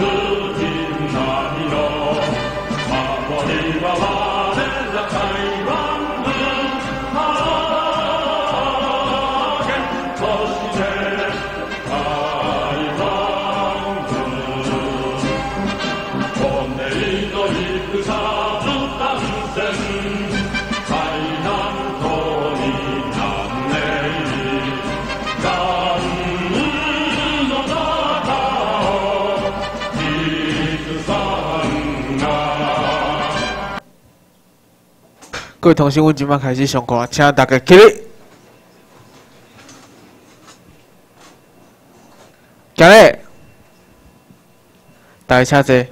各位同学，阮即摆开始上课，请大家起立。起立，大家请坐。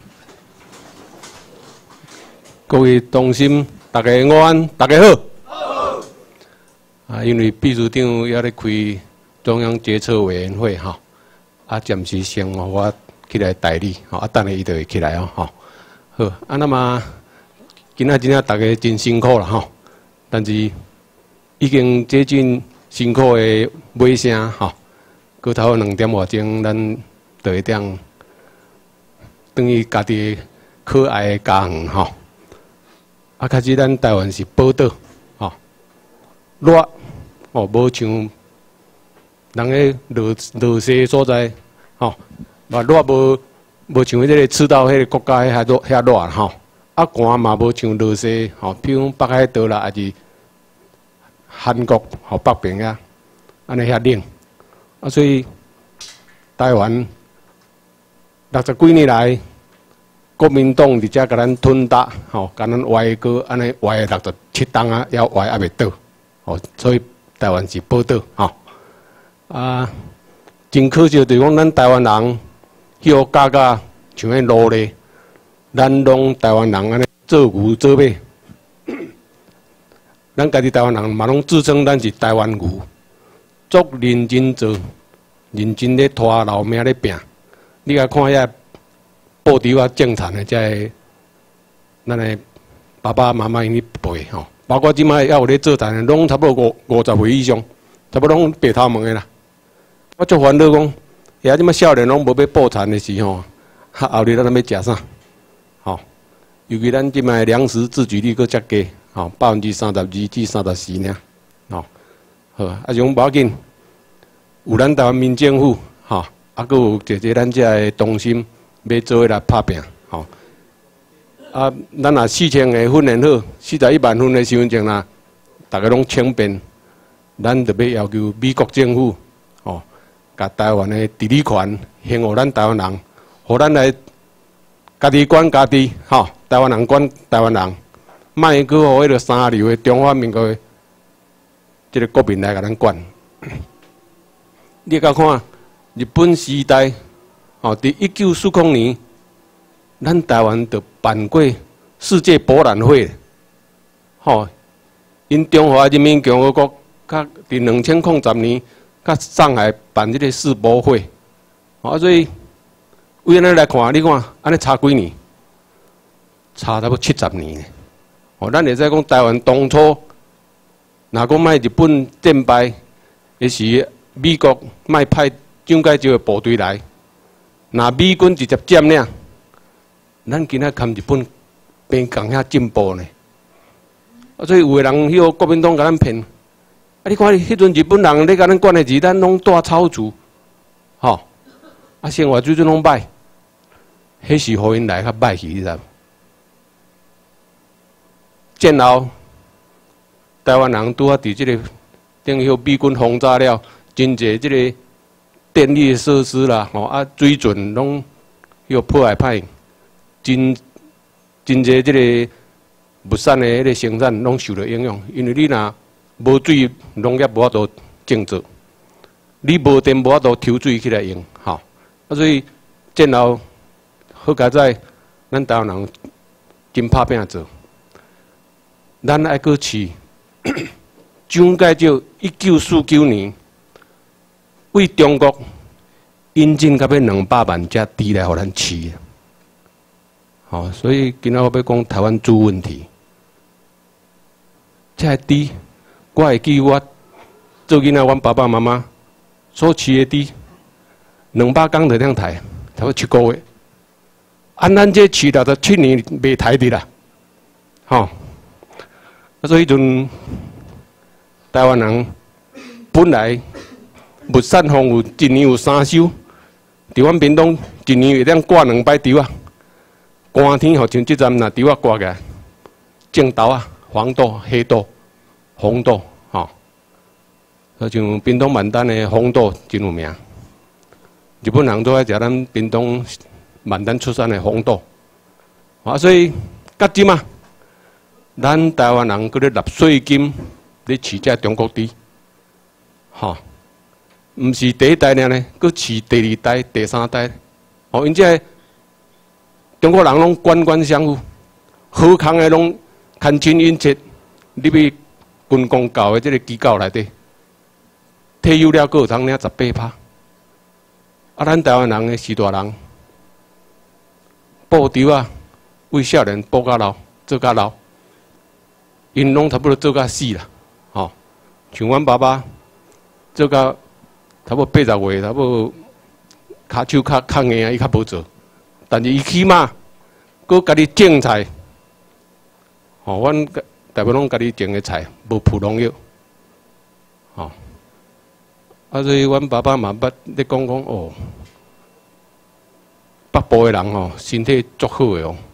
各位同心，大家午安，大家好。好。啊，因为秘书长也咧开中央决策委员会哈，暂时先我起来代理，等下伊就会起来哦，好，那么。今仔大家真辛苦啦吼，但是已经接近辛苦的尾声吼，过头2点外钟，咱就会当等于家己可爱的家园吼。开始咱台湾是宝岛吼，热哦，无像人个落西所在吼，热无像迄个赤道迄个国家遐热吼。寒嘛无像落西吼，比如北海道啦，还是韩国吼北边啊，安尼遐冷。所以台湾60几年来，国民党伫遮甲咱吞打吼，甲咱歪过安尼歪67档啊，还歪还袂倒吼，所以台湾是宝岛吼。真可惜就是讲，咱台湾人迄个家家像迄奴隶。咱拢台湾人安尼做牛做马，咱家己台湾人嘛拢自称咱是台湾牛，足认真做，认真咧拖老命咧拼。你甲看遐布条啊种田的，才咱的爸爸妈妈因咧陪吼，包括即摆还有咧做田的，拢差不多50岁以上，差不多拢白头毛的啦。我足烦恼讲，遐即摆少年拢无要布田的时候，后日咱要食啥？吼，尤其咱即卖粮食自给率搁遮低，吼32%至34%尔，吼，好，种无要紧，有咱台湾民政府，吼，搁有一个咱遮个同心要做伙来拍拼，吼，咱若4000个训练好，41万份的身份证啦，大家拢请便，咱就要要求美国政府，吼，甲台湾的治理权还互咱台湾人，互咱来。家己管家己，吼！台湾人管台湾人，莫去互迄个三流的中华民国的即个国民来甲咱管。你甲看日本时代，吼，伫1940年，咱台湾就办过世界博览会，吼！因中华人民共和国较伫2010年，甲上海办即个世博会，所以。为安尼来看，你看安尼差几年？差差不多70年。咱会使讲台湾当初，若讲卖日本战败，迄时美国卖派蒋介石的部队来，若美军直接占领，咱今仔看日本变共遐进步呢。所以有个人迄个国民党甲咱骗，你看迄阵日本人咧甲咱管的时，咱拢住草厝，吼，生活水准拢歹。迄是互因来较歹去，你知？战后，台湾人拄啊伫即个等于美军轰炸了，真侪即个电力设施啦，水准拢迄破坏歹，真侪即个物产的迄个生产拢受到影响，因为你若无水，农业无法度种植，你无电无法度抽水起来用，吼，所以战后。好佳在，咱台湾人真拍拼做，咱爱搁饲。蒋介石1949年为中国引进到要200万只猪来互咱饲，好，所以今仔我要讲台湾猪问题。这猪，我会记我做囡仔，阮爸爸妈妈所饲的猪，200天就当刣，差不多7个月。 咱这67年袂台的啦，吼。所以迄阵台湾人本来物产丰富，一年有3收，伫阮屏东一年会当挂2摆稻啊。寒天吼，像即阵若稻啊挂起来，种豆啊，黄豆、黑豆、红豆，吼。像屏东万丹的红豆真有名，日本人都爱食咱屏东万丹出产的红豆，所以到即嘛，咱台湾人搁咧纳税金咧饲这中国猪，吼，毋是第1代呢，搁饲第2代、第3代，因这中国人拢官官相护，好康的拢牵亲引切，入去军公教的这个机构内底。退休了，阁有通领18%。咱台湾人的士大人，布稻啊，为少年布到老，做到老，因拢差不多做到死啦，吼。像阮爸爸做到差不多80岁，差不多骹手较硬啊，伊较无做，但是伊起码阁家己种菜，吼，阮大部拢家己种的菜，无铺农药，吼。所以，阮爸爸嘛捌咧讲哦，北部的人吼身体足好的哦，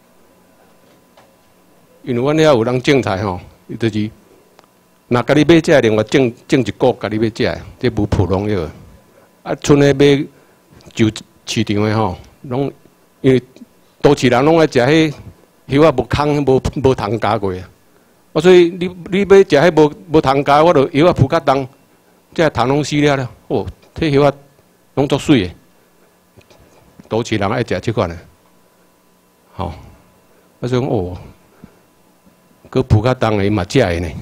因为阮遐有人种菜吼，伊就是若家己买食，另外种一股家己要食，这无铺农药。剩的买就市场的吼，拢因为都市人拢爱食迄叶啊无空无通加过啊，所以你要食迄无通加，我就叶啊铺较重。这糖拢死了了，哦，这叶啊拢足水的，都市人爱食这款的，吼，所以讲哦，佮铺较重的嘛食的呢，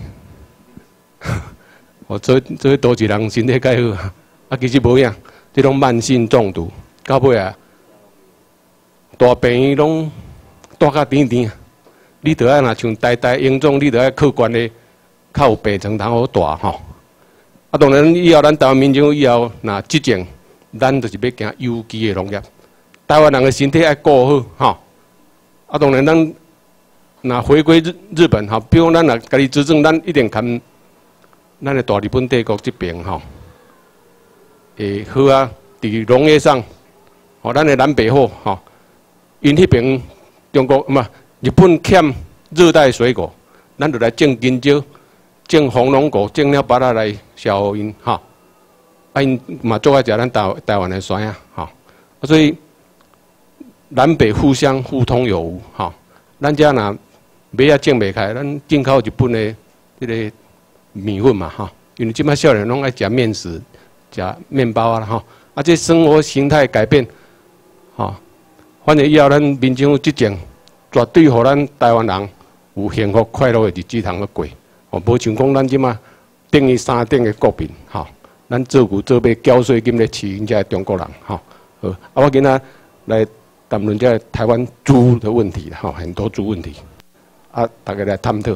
哦，做都市人身体介好，其实无影，这种慢性中毒，到尾啊，大病拢大甲甜甜，你着爱若像呆严重，你着爱客观的，较有病床通好大吼。当然以后咱台湾民众以后若执政，咱就是要行有机的农业。台湾人的身体爱顾好，吼。当然咱若回归日本，吼，比如咱若家己执政，咱一定看咱的大日本帝国这边，吼，会好啊。伫农业上，吼，咱的南北货，吼，因迄边中国日本欠热带水果，咱就来种香蕉。种红龙果，种了巴拉来销互因，吼，因嘛做爱食咱台湾的酸啊，吼，所以南北互相互通有无，吼，咱遮若买啊种袂开，咱进口日本的这个米粉嘛，吼，因为即摆少年拢爱食面食，食面包啊，吼，这生活形态改变，吼，反正以后咱民众执政，绝对互咱台湾人有幸福快乐的日子通去过。哦，无像讲咱即马等于3等的国民，吼，咱做牛做马缴税金咧饲因遮中国人，吼，好，我今仔来谈论这台湾猪的问题，吼，很多猪问题，大家来探讨。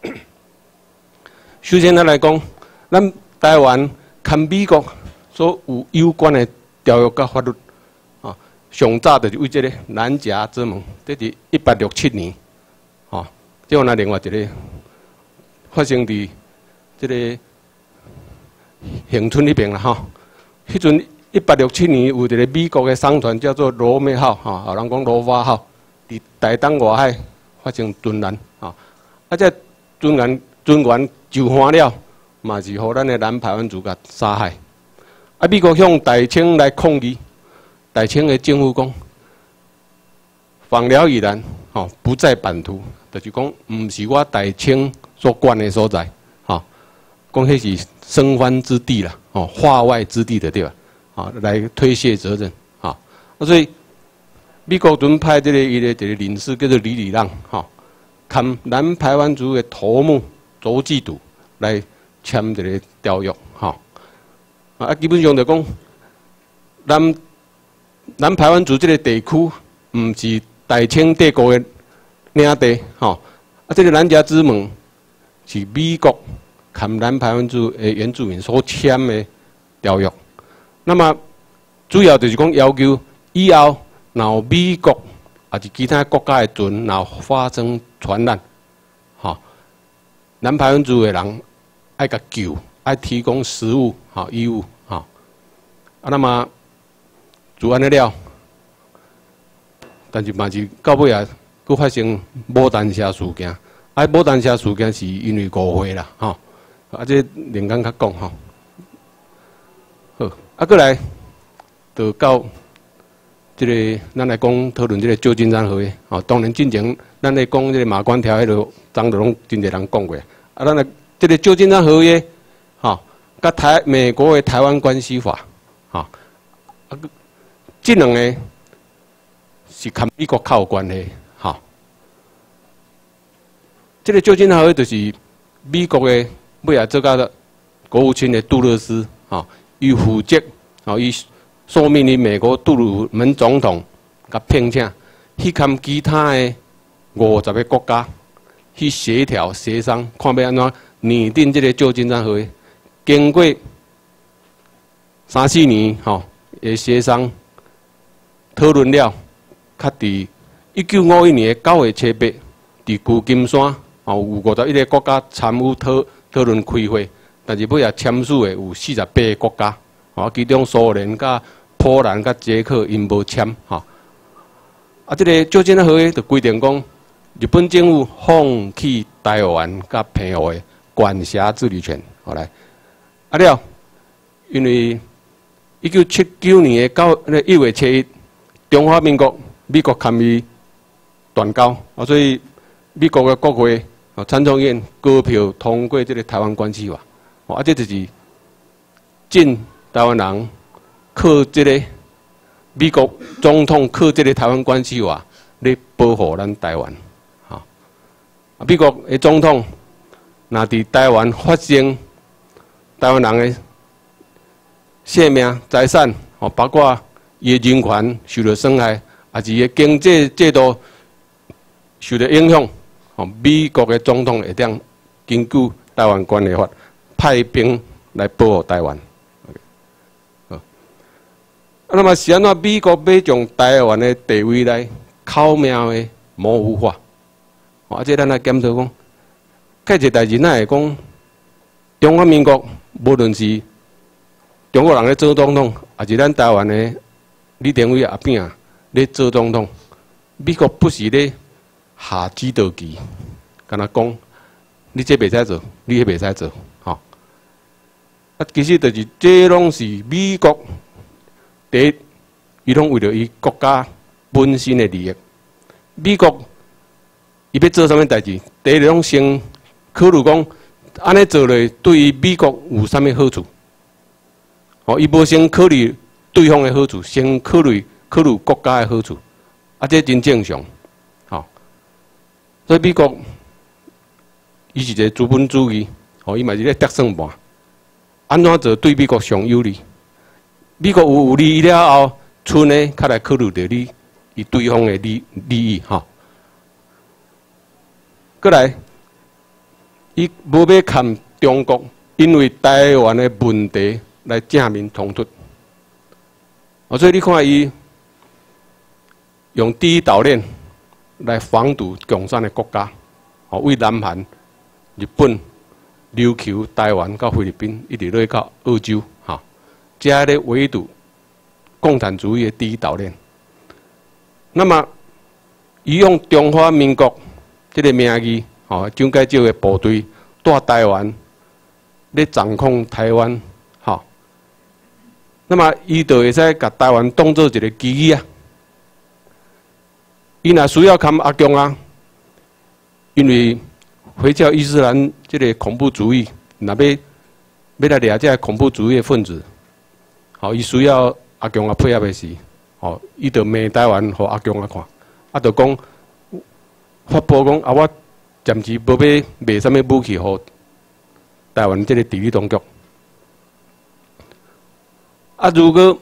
首先，咱来讲，咱台湾跟美国所有关的条约甲法律，啊，上早就是为这个南岬之盟，这是1867年，吼，即个另外一个。发生伫这个恒春那边啦，吼。迄阵1867年有一个美国的商船叫做罗美号，吼，有人讲罗瓦号，伫台东外海发生船难，吼。这船员就翻了，嘛是互咱的南排湾族甲杀害。美国向台青来抗议，台青的政府讲，访寮以南，吼，不在版图，就是讲，毋是我台青。所管的所在，吼，讲迄是生番之地啦，吼，化外之地的对吧？好，来推卸责任，好，所以美国船派这个伊的这个领事叫做李让，吼，看南排湾族的头目周继笃来签这个条约，吼，基本上就讲南排湾族这个地区，毋是大清帝国的领地，吼，这个南岬之盟。是美国跟南排湾族的原住民所签的条约，那么主要就是讲要求以后，然后美国还是其他国家的船，然后发生船难，吼，南排湾族的人爱甲救，爱提供食物、吼衣物，吼，那么自安尼了，但是嘛是到尾啊，佫发生牡丹社事件。牡丹社事件是因为误会啦，吼，这另讲较讲吼。好，过来，就到这个，咱来讲讨论这个旧金山合约。哦，当然进前，咱来讲这个马关条约就，张都拢真侪人讲过。咱来这个旧金山合约，吼，甲美国的台湾关系法，吼，这两个是跟美国较有关系，吼。这个旧金山合约就是美国的尾仔做甲国务卿的杜勒斯，吼，伊负责，吼，伊受命于美国杜鲁门总统，甲聘请去跟其他的50个国家去协调协商，看要安怎拟定这个旧金山合约。经过3、4年，吼，的协商讨论了，较伫1951年9月7日，伫旧金山，吼，有51个国家参与讨论开会，但是尾也签署的有48个国家。吼，其中苏联、甲波兰、甲捷克因无签，吼。这个旧金山合约就规定讲，日本政府放弃台湾甲澎湖的管辖治理权。好来，了，因为1979年的1月7日，中华民国美国参与断交，所以美国的国会、参众院高票通过这个台湾关系法。这就是进。台湾人靠这个美国总统靠这个台湾关系法来保护咱台湾，哈。美国的总统若伫台湾发生台湾人的性命、财产，哦，包括伊的人权受到损害，也是伊的经济制度受到影响，哦，美国的总统会当根据台湾关系法派兵来保护台湾。那么是安怎美国要将台湾的地位来巧妙的模糊化？这咱来检讨讲，介一代志咱会讲，中华民国无论是中国人咧做总统，还是咱台湾的李登辉阿扁咧做总统，美国不是咧下指导棋，敢若讲你这袂使做，你迄袂使做，吼。其实就是这拢是美国。第一，伊拢为了伊国家本身的利益。美国伊要做啥物代志，第一拢先考虑讲，安尼做咧对于美国有啥物好处？哦，伊无先考虑对方的好处，先考虑国家的好处，这真正常。吼，所以美国伊是一个资本主义，伊嘛是咧得算盘，安怎做对美国上有利？美国有利益了后，剩的较来考虑到伊对方的利益，吼。过来，伊无要看中国，因为台湾的问题来正面冲突。所以你看伊用第一岛链来防堵共产的国家，为南韩、日本、琉球、台湾到菲律宾，一直落到澳洲，吼。加咧围堵共产主义的第一岛链。那么，伊用中华民国这个名义，蒋介石的部队带台湾，咧掌控台湾，吼。那么，伊就会使甲台湾当做一个基地啊。伊若需要看阿强啊，因为回教伊斯兰这个恐怖主义，若要来掠这恐怖主义的分子。伊需要阿强配合的是，伊就骂台湾，互阿强看，就讲发布讲我暂时无要卖啥物武器互台湾这个地理当局。如果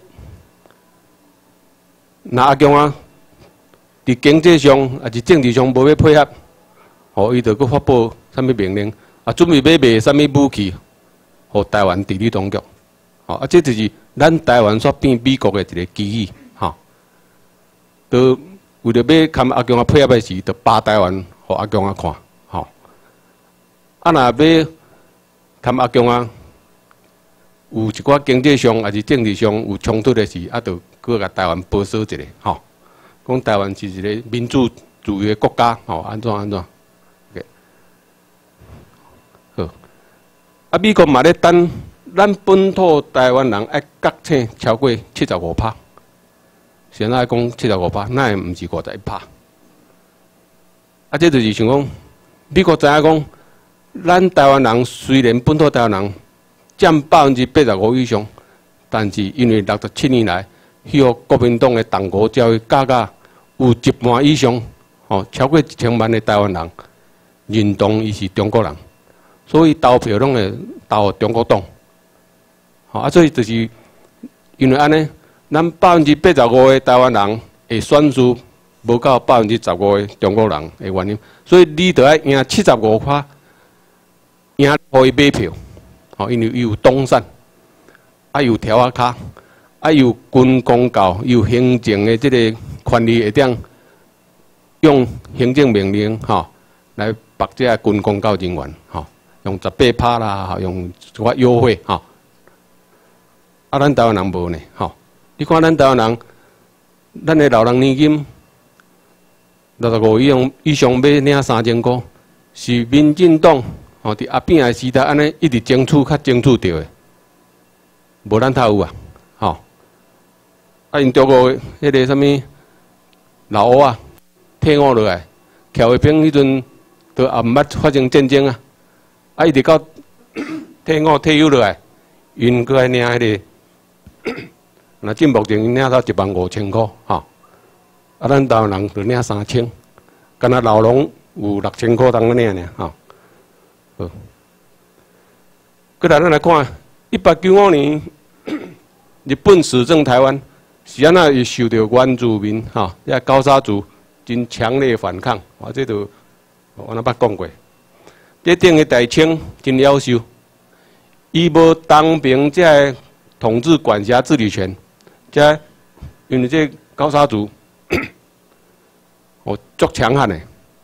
阿强伫经济上还是政治上无要配合，伊就搁发布啥物命令，准备要卖啥物武器互台湾地理当局。这就是咱台湾所变美国的一个基意，就为着要看阿强配合的时，就扒台湾，互阿强看，吼。啊，若要看阿强有一寡经济上还是政治上有冲突的时，啊，就搁甲台湾保守一下，吼。讲台湾是一个民主自由的国家，吼，安怎？好。啊，美国嘛咧等咱本土台湾人爱觉醒超过75%，现在讲75%，那也毋是51%。啊，这就是想讲，美国知影讲，咱台湾人虽然本土台湾人占85%以上，但是因为67年来，迄国民党的党国教育教甲有一半以上，吼，超过1000万的台湾人认同伊是中国人，所以投票拢会投中国党。吼，啊，所以就是因为安尼，咱85%的台湾人会选出无到15%的中国人的原因，所以你着爱赢75%，赢互伊买票。吼，因为伊有党产，啊有条啊卡，啊有军公教，有行政的这个权力会当用行政命令吼来绑架军公教人员吼，用18%啦，用一寡优惠吼。啊，咱台湾人无呢吼，你看咱台湾人，咱的老人年金65以上要领3000块，是民进党。吼，伫阿扁的时代，安尼一直争取较争取着的，无咱太有啊，吼。啊，因中国迄个啥物老乌啊，退伍落来，侨会兵迄阵都也毋捌发生战争啊，啊，一直到退休落来，因搁爱领迄个，若进目前因领到15000块，吼。啊，咱台湾人就领3000，敢若老农有6000块当领尔，吼。好，过来咱来看，1895年日本始政台湾，是安怎伊受到原住民遐高沙族真强烈反抗，这就我那捌讲过。这顶个大清真夭寿，伊无当凭这统治管辖治理权，这因为这高沙族足强悍的，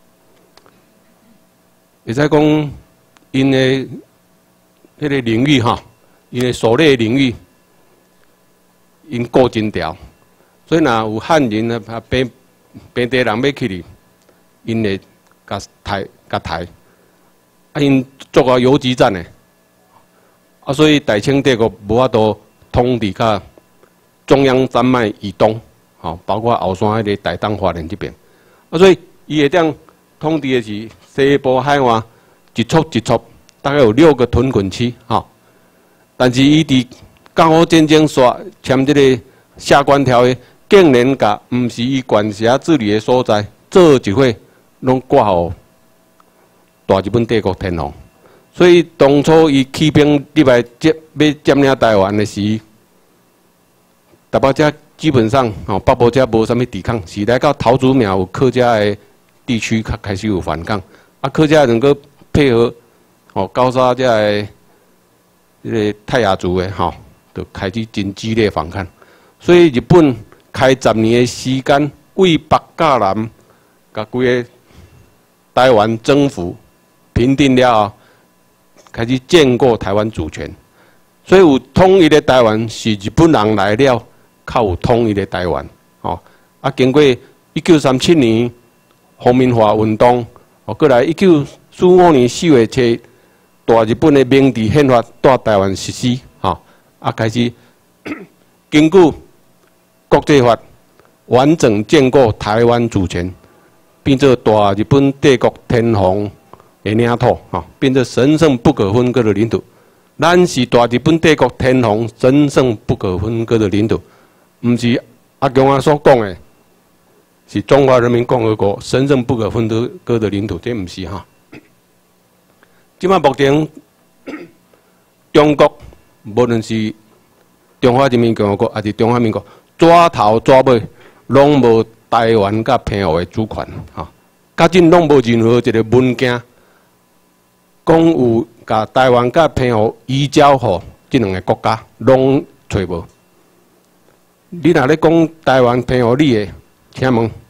会使讲。因的迄个领域因的狩猎领域，因顾真条，所以若有汉人啊本地人要去哩，因会甲抬，啊因做个游击战的，啊所以大清帝国无法度统治甲中央山脉以东，包括后山迄个大东花莲这边，啊所以伊会当统治的是西部海岸。一撮，大概有6个屯垦区，但是伊伫甲午战争签这个下关条约，竟然甲毋是伊管辖治理的所在，做一伙拢挂互大日本帝国天皇。所以当初伊起兵入来要占领台湾的时，台北遮基本上北部遮无啥物抵抗，是来到桃竹苗有客家的地区开始有反抗，啊客家能够。配合高沙遮个这个泰雅族的就开始真激烈反抗，所以日本开10年的时间，为北甲南，甲规个台湾征服平定了后，开始建构台湾主权。所以有统一的台湾是日本人来了，较有统一的台湾。啊，经过1937年皇民化运动，过来1945年4月初，大日本的明治宪法在台湾实施，开始根据国际法完整建构台湾主权，变做大日本帝国天皇的领土，变做神圣不可分割的领土。咱是大日本帝国天皇神圣不可分割的领土，毋是阿强所讲的，是中华人民共和国神圣不可分割的领土，这毋是哈。即摆目前，中国无论是中华人民共和国还是中华民国，抓头抓尾，拢无台湾甲澎湖的主权，甲真拢无任何一个文件讲有甲台湾甲澎湖移交互即两个国家，拢找无。你若咧讲台湾澎湖你的，请问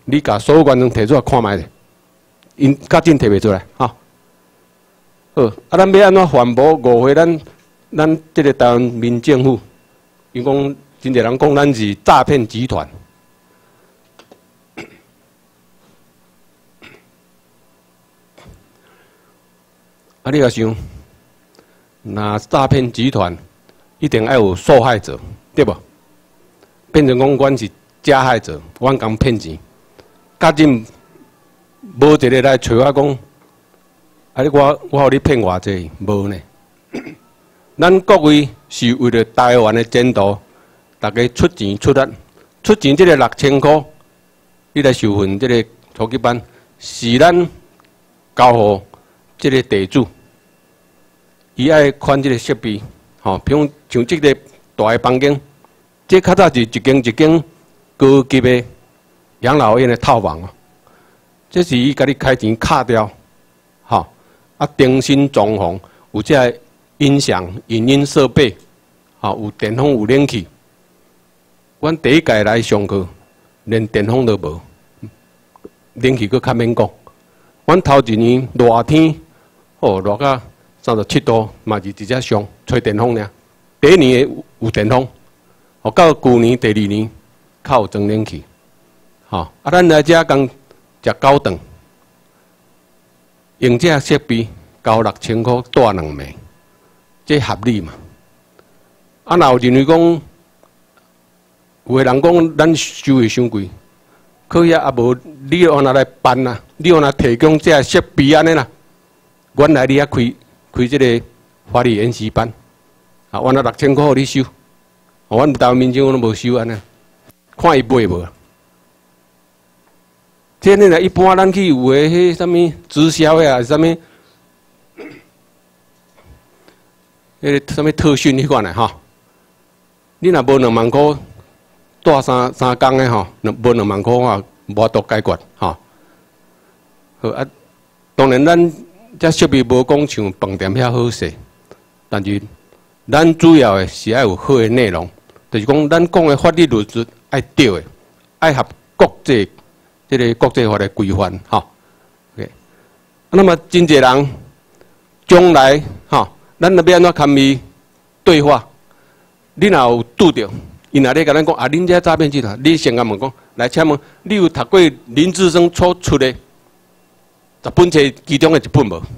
你甲所有观众摕出来看卖咧，因较真摕袂出来，哈。好，咱要安怎反驳误会咱这个台湾民政府？因讲真侪人讲咱是诈骗集团。你若想，那诈骗集团一定要有受害者，对不？变成讲阮是加害者，阮共骗钱，甲真无一个来找我讲，我互你骗偌济，无呢。咱各位是为了台湾的前途，大家出钱出力，出钱这个6000块，你来受训这个初级班，是咱交互这个地主。伊爱款这个设备，吼，比如像这个大个房间，这较早是一间一间高级的养老院的套房哦。这是伊甲你开钱卡掉，吼，重新装潢，有这音响、影音设备，吼，有电风、有冷气。阮第一届来上课，连电风都无，冷气佫较免讲。阮头一年热天，哦，热到37度，嘛是直接上吹电风尔。第一年有电风，哦，到旧年第2年较有装冷气，吼。咱来遮共食高顿，用这设备交6000块住2暝，这合理嘛？若有认为讲，有个人讲咱收费伤贵，可也无你安那来办啊？你安那提供这设备安尼啦？原来你也开这个法律研习班，啊，原来6000块互你收，阮台湾民政府都无收安尼，看伊买无。这呢，一般咱去有诶迄什物直销诶啊，什物，迄个什物特训迄款诶吼，你若无2万块，住三工诶吼，无2万块啊，无法度解决吼。好啊，当然咱。这设备无讲像饭店遐好势，但是咱主要的是要有好的内容，就是讲咱讲的法律律则爱对的，爱合国际这个国际法的规范，吼。OK， 那么真侪人将来，吼，咱要安怎参与对话？你若有拄着，伊若咧甲咱讲啊，恁这诈骗集团，你先甲问讲，来请问你有读过林志昇所出的10本册其中的1本无？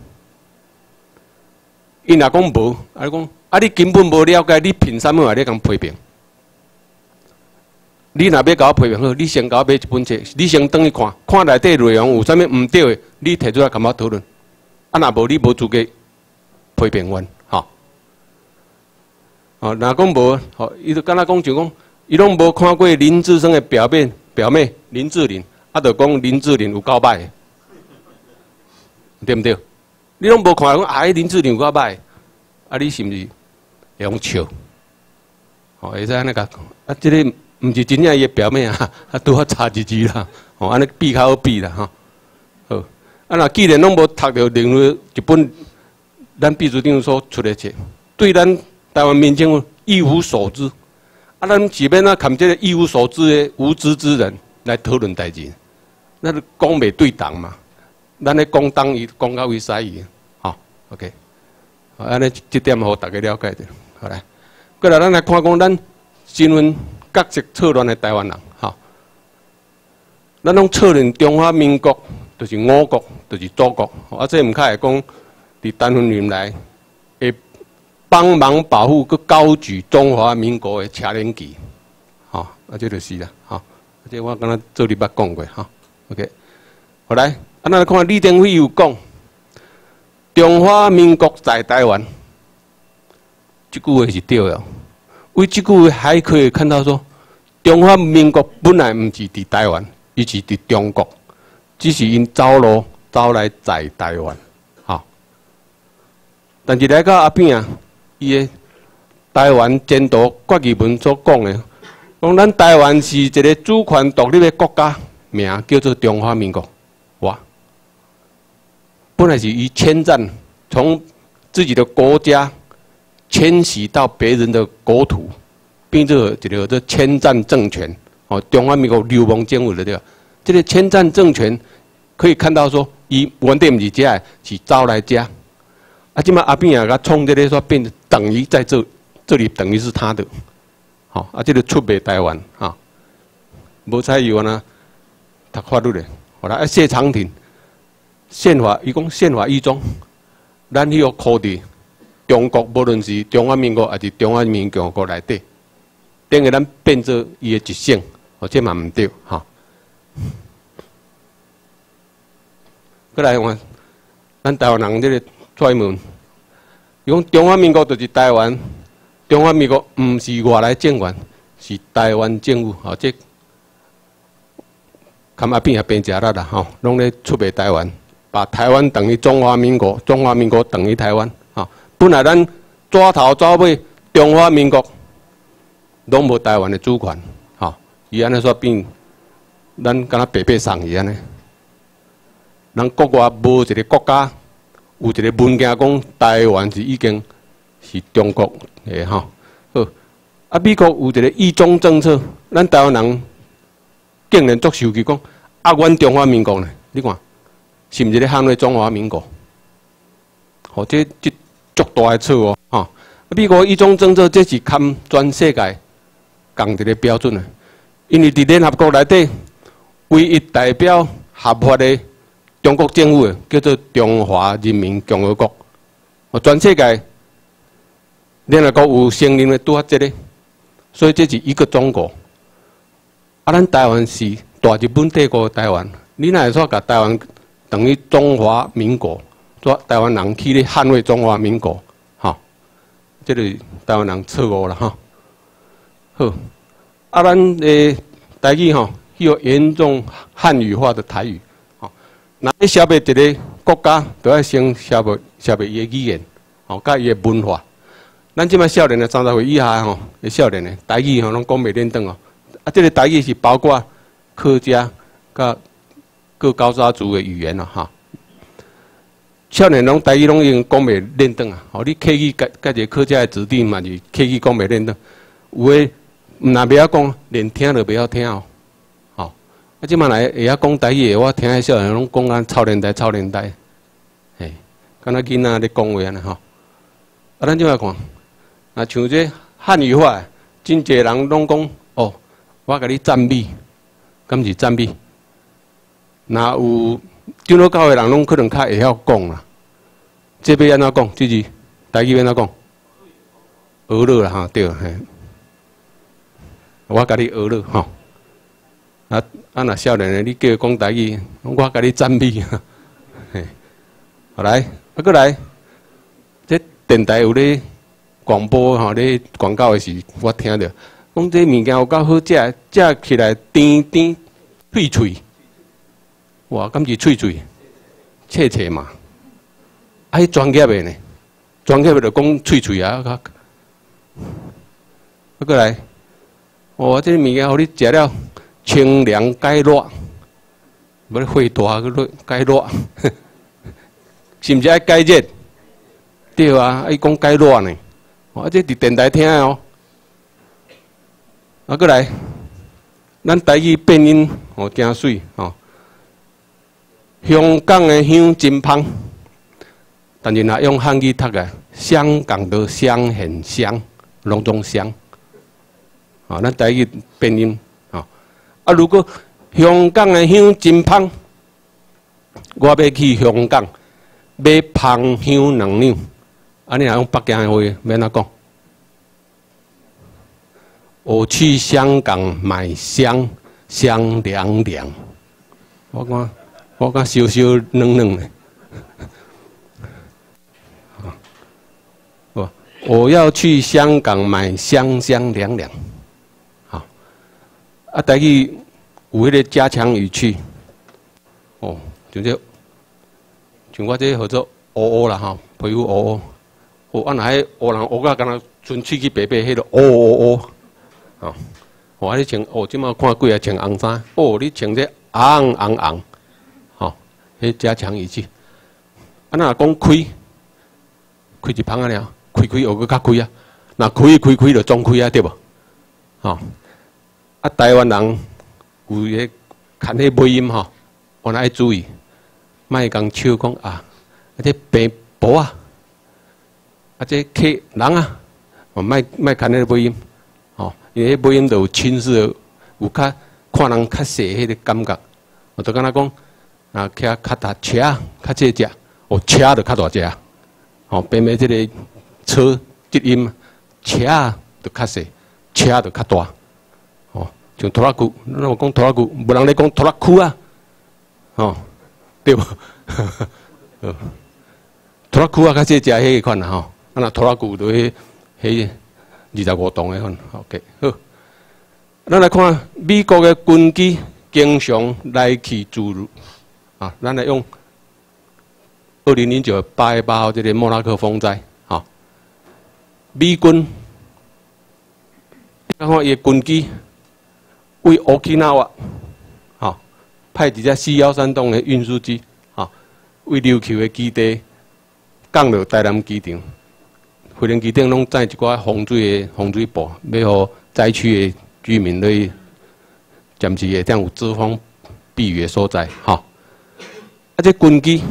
伊若讲无，啊你讲啊你根本无了解，你凭啥物话你共批评？你若要甲我批评好，你先甲我买1本册，你先转去看，看内底内容有啥物毋对的，你提出来甲我讨论。啊若无你无资格批评阮，吼。哦，若讲无，吼，伊就敢若讲就讲，伊拢无看过林志昇的表妹林志玲，啊，就讲林志玲有够歹。对毋对？你拢无看讲，啊，林志玲有够歹，啊，你是毋是会用笑？哦，会使安尼甲讲，啊，这个毋是真正伊的表妹啊，啊，拄好差一字啦，哦，安尼比较好比啦，吼。好，啊，若既然拢无读到另外一本咱秘书长所出的册，对咱台湾民政府一无所知，啊，咱是要哪看这个一无所知的无知之人来讨论代志，那是讲袂对当嘛？咱咧讲当伊讲到为使伊，吼 ，OK， 安尼这点互大家了解着，好来，过来咱来看讲咱身份角色错乱的台湾人，吼，咱拢错认中华民国就是我国，就是祖国，啊，这毋较会讲伫单分年来会帮忙保护佮高举中华民国的车轮旗，吼，啊，这就是啦，吼，这我刚才做礼拜讲过，吼 ，OK， 好来。啊，咱来看李登辉有讲，中华民国在台湾，这句话是对的。为这句话还可以看到说，中华民国本来毋是伫台湾，伊是伫中国，只是因走路走来在台湾，吼。但是来到后边啊，伊的台湾前途决议文所讲的，讲咱台湾是一个主权独立的国家，名叫做中华民国，哇！本来是以迁占，从自己的国家迁徙到别人的国土，变做一个迁占政权。哦，中华民国流亡政府了对吧？ 这个签占政权可以看到说，伊原底毋是遮的，是招来遮。啊，即马阿扁也甲创这个说，变成等于在这里等于是他的。好，啊，这个出卖台湾啊，无采用啊，读法律的。后来啊，谢长廷宪法，伊讲宪法一中，咱迄个考虑中国，无论是中华民国还是中华人民共和国内底，等于咱变做伊的一省，哦，这嘛毋对哈。过来看，咱台湾人这个专门，伊讲中华民国就是台湾，中华民国毋是外来政权，是台湾政府，哦，这看阿扁也变食力啦，吼，拢咧出卖台湾，把台湾等于中华民国，中华民国等于台湾，吼，本来咱抓头抓尾，中华民国拢无台湾的主权，吼，伊安尼说变，咱敢若白白送伊安尼。咱国外无一个国家有一个文件讲台湾是已经是中国的吼。好，啊，美国有一个一中政策，咱台湾人竟然作受气讲，啊，阮中华民国呢？你看，是毋是咧捍卫中华民国？吼，这足大的错哦，吼！美国一中政策这是堪全世界共一个标准啊，因为伫联合国内底，唯一代表合法的。中国政府叫做中华人民共和国，全世界联合国有承认的拄啊这个，所以这是一个中国。啊，咱台湾是大日本帝国的台湾，你哪会说甲台湾等于中华民国？说台湾人去咧捍卫中华民国，吼，这个台湾人错误啦，吼。好，啊，咱台语吼，有严重汉语化的台语。那要消灭一个国家，都要先消灭伊的语言，吼，甲伊的文化。咱即摆少年的30岁以下吼，的少年的台语吼，拢讲袂认得哦。啊，这个台语是包括客家、甲各高沙族的语言咯，哈。少年拢台语拢已经讲袂认得啊，吼，你客语甲一个客家的子弟嘛是客语讲袂认得，有诶若袂晓讲，连听都袂晓听哦。啊，即摆来会晓讲台语，我听迄少年拢讲啊，操年代，嘿，敢若囡仔咧讲话安尼吼。啊，咱即摆看，啊，像这汉语化，真侪人拢讲哦，我甲你赞美，敢是赞美？若有长老教的人拢可能较会晓讲啦。这要安怎讲？这是台语要安怎讲？学了啦，吼，对，嘿，我甲你学了，吼。啊，若少年的，你叫伊讲台语，我甲你赞美啊。嘿，好来，啊，过来，这电台有咧广播吼，咧广告的时，我听着，讲这物件有够好食，食起来甜甜脆脆，哇，敢是脆脆，脆嘛。啊，迄专业的呢？专业的就讲脆脆啊，啊，过来，哇，这物件互你食了。清凉解热，无咧血大个解热，是毋是爱解热？对啊，爱讲解热呢。我这伫电台听哦。啊，过来，咱台语变音哦，真水哦。香港的香真芳，但是若用汉语读个，香港的香很香，拢种香。啊，咱台语变音。啊！如果香港的香真芳，我要去香港买芳香2两，安尼若用北京的话，要安怎讲？我去香港买香凉凉。我讲烧软软的。我要去香港买香凉凉。啊，台语有迄个加强语气，哦，像我这叫做乌啦吼，皮肤乌，哦，啊那迄乌人乌甲敢若纯喙齿白白，迄个乌，哦，我你穿哦，即马看几个穿红衫，哦，你穿这红，吼，迄加强语气。啊，那讲开一芳啊了，开学个较开啊，那开就总开啊，对无？吼。啊，台湾人有迄看迄尾音吼，我爱注意，莫讲笑讲啊，这病婆啊，这客人啊，哦，莫看迄尾音，哦，因为迄尾音就有亲似，有较看人较细迄个感觉，我就敢若讲，啊，骑脚踏车较细只，哦，车就较大只，哦，偏偏这个车节音，车就较细，车就较大。像拖拉机，咱有讲拖拉机，无人咧讲拖拉机啊，哦，对无？拖拉机啊，较细只迄个款啦吼，啊那拖拉机就迄25吨的款 ，OK 好。咱来看美国的军机经常来去自如，啊，咱来用2009 8月8号这个莫拉克风灾，哈，美军，看看伊的军机。为 Okinawa 哈派一只413栋的运输机，哈为琉球的基地降落台南机场，飞行机顶拢载一寡防水布，要互灾区的居民去暂时会当有遮风避雨的所在，哈。啊，这军机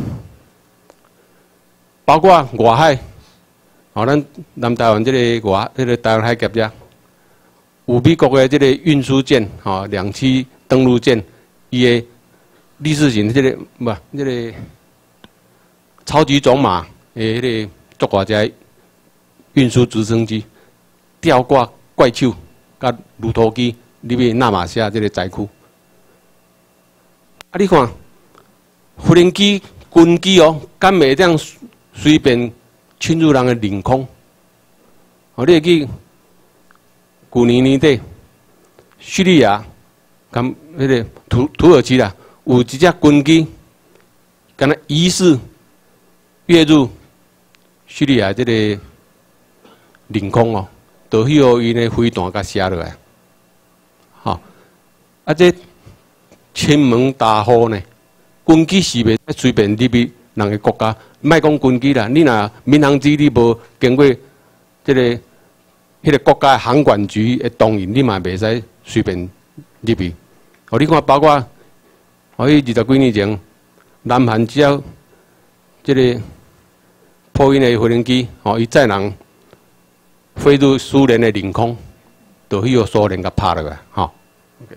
包括外海，哦，咱南台湾这个台湾海峡遮。有美国的这个运输舰，哈，2栖登陆舰，伊的立式型这个这个超级种马的迄个足大只运输直升机，吊挂怪兽，甲lu头机入去纳马夏这个灾区。啊，你看，无人机、军机哦，敢袂这样随便侵入人的领空？哦，你会去？去年年底，叙利亚、跟迄个土耳其啦，有一只军机，敢若疑似越入叙利亚这个领空哦，就去互因的飞弹甲射落来，好，啊这天门大户呢，军机是袂随便入去人个国家，莫讲军机啦，你若民航机你无经过这个。迄个国家航管局的同意，你嘛袂使随便入去。哦，你看，包括哦，迄20几年前，南韩只要这个波音的飞行机，哦，伊载人飞入苏联的领空，就去互苏联甲拍落来，吼。OK。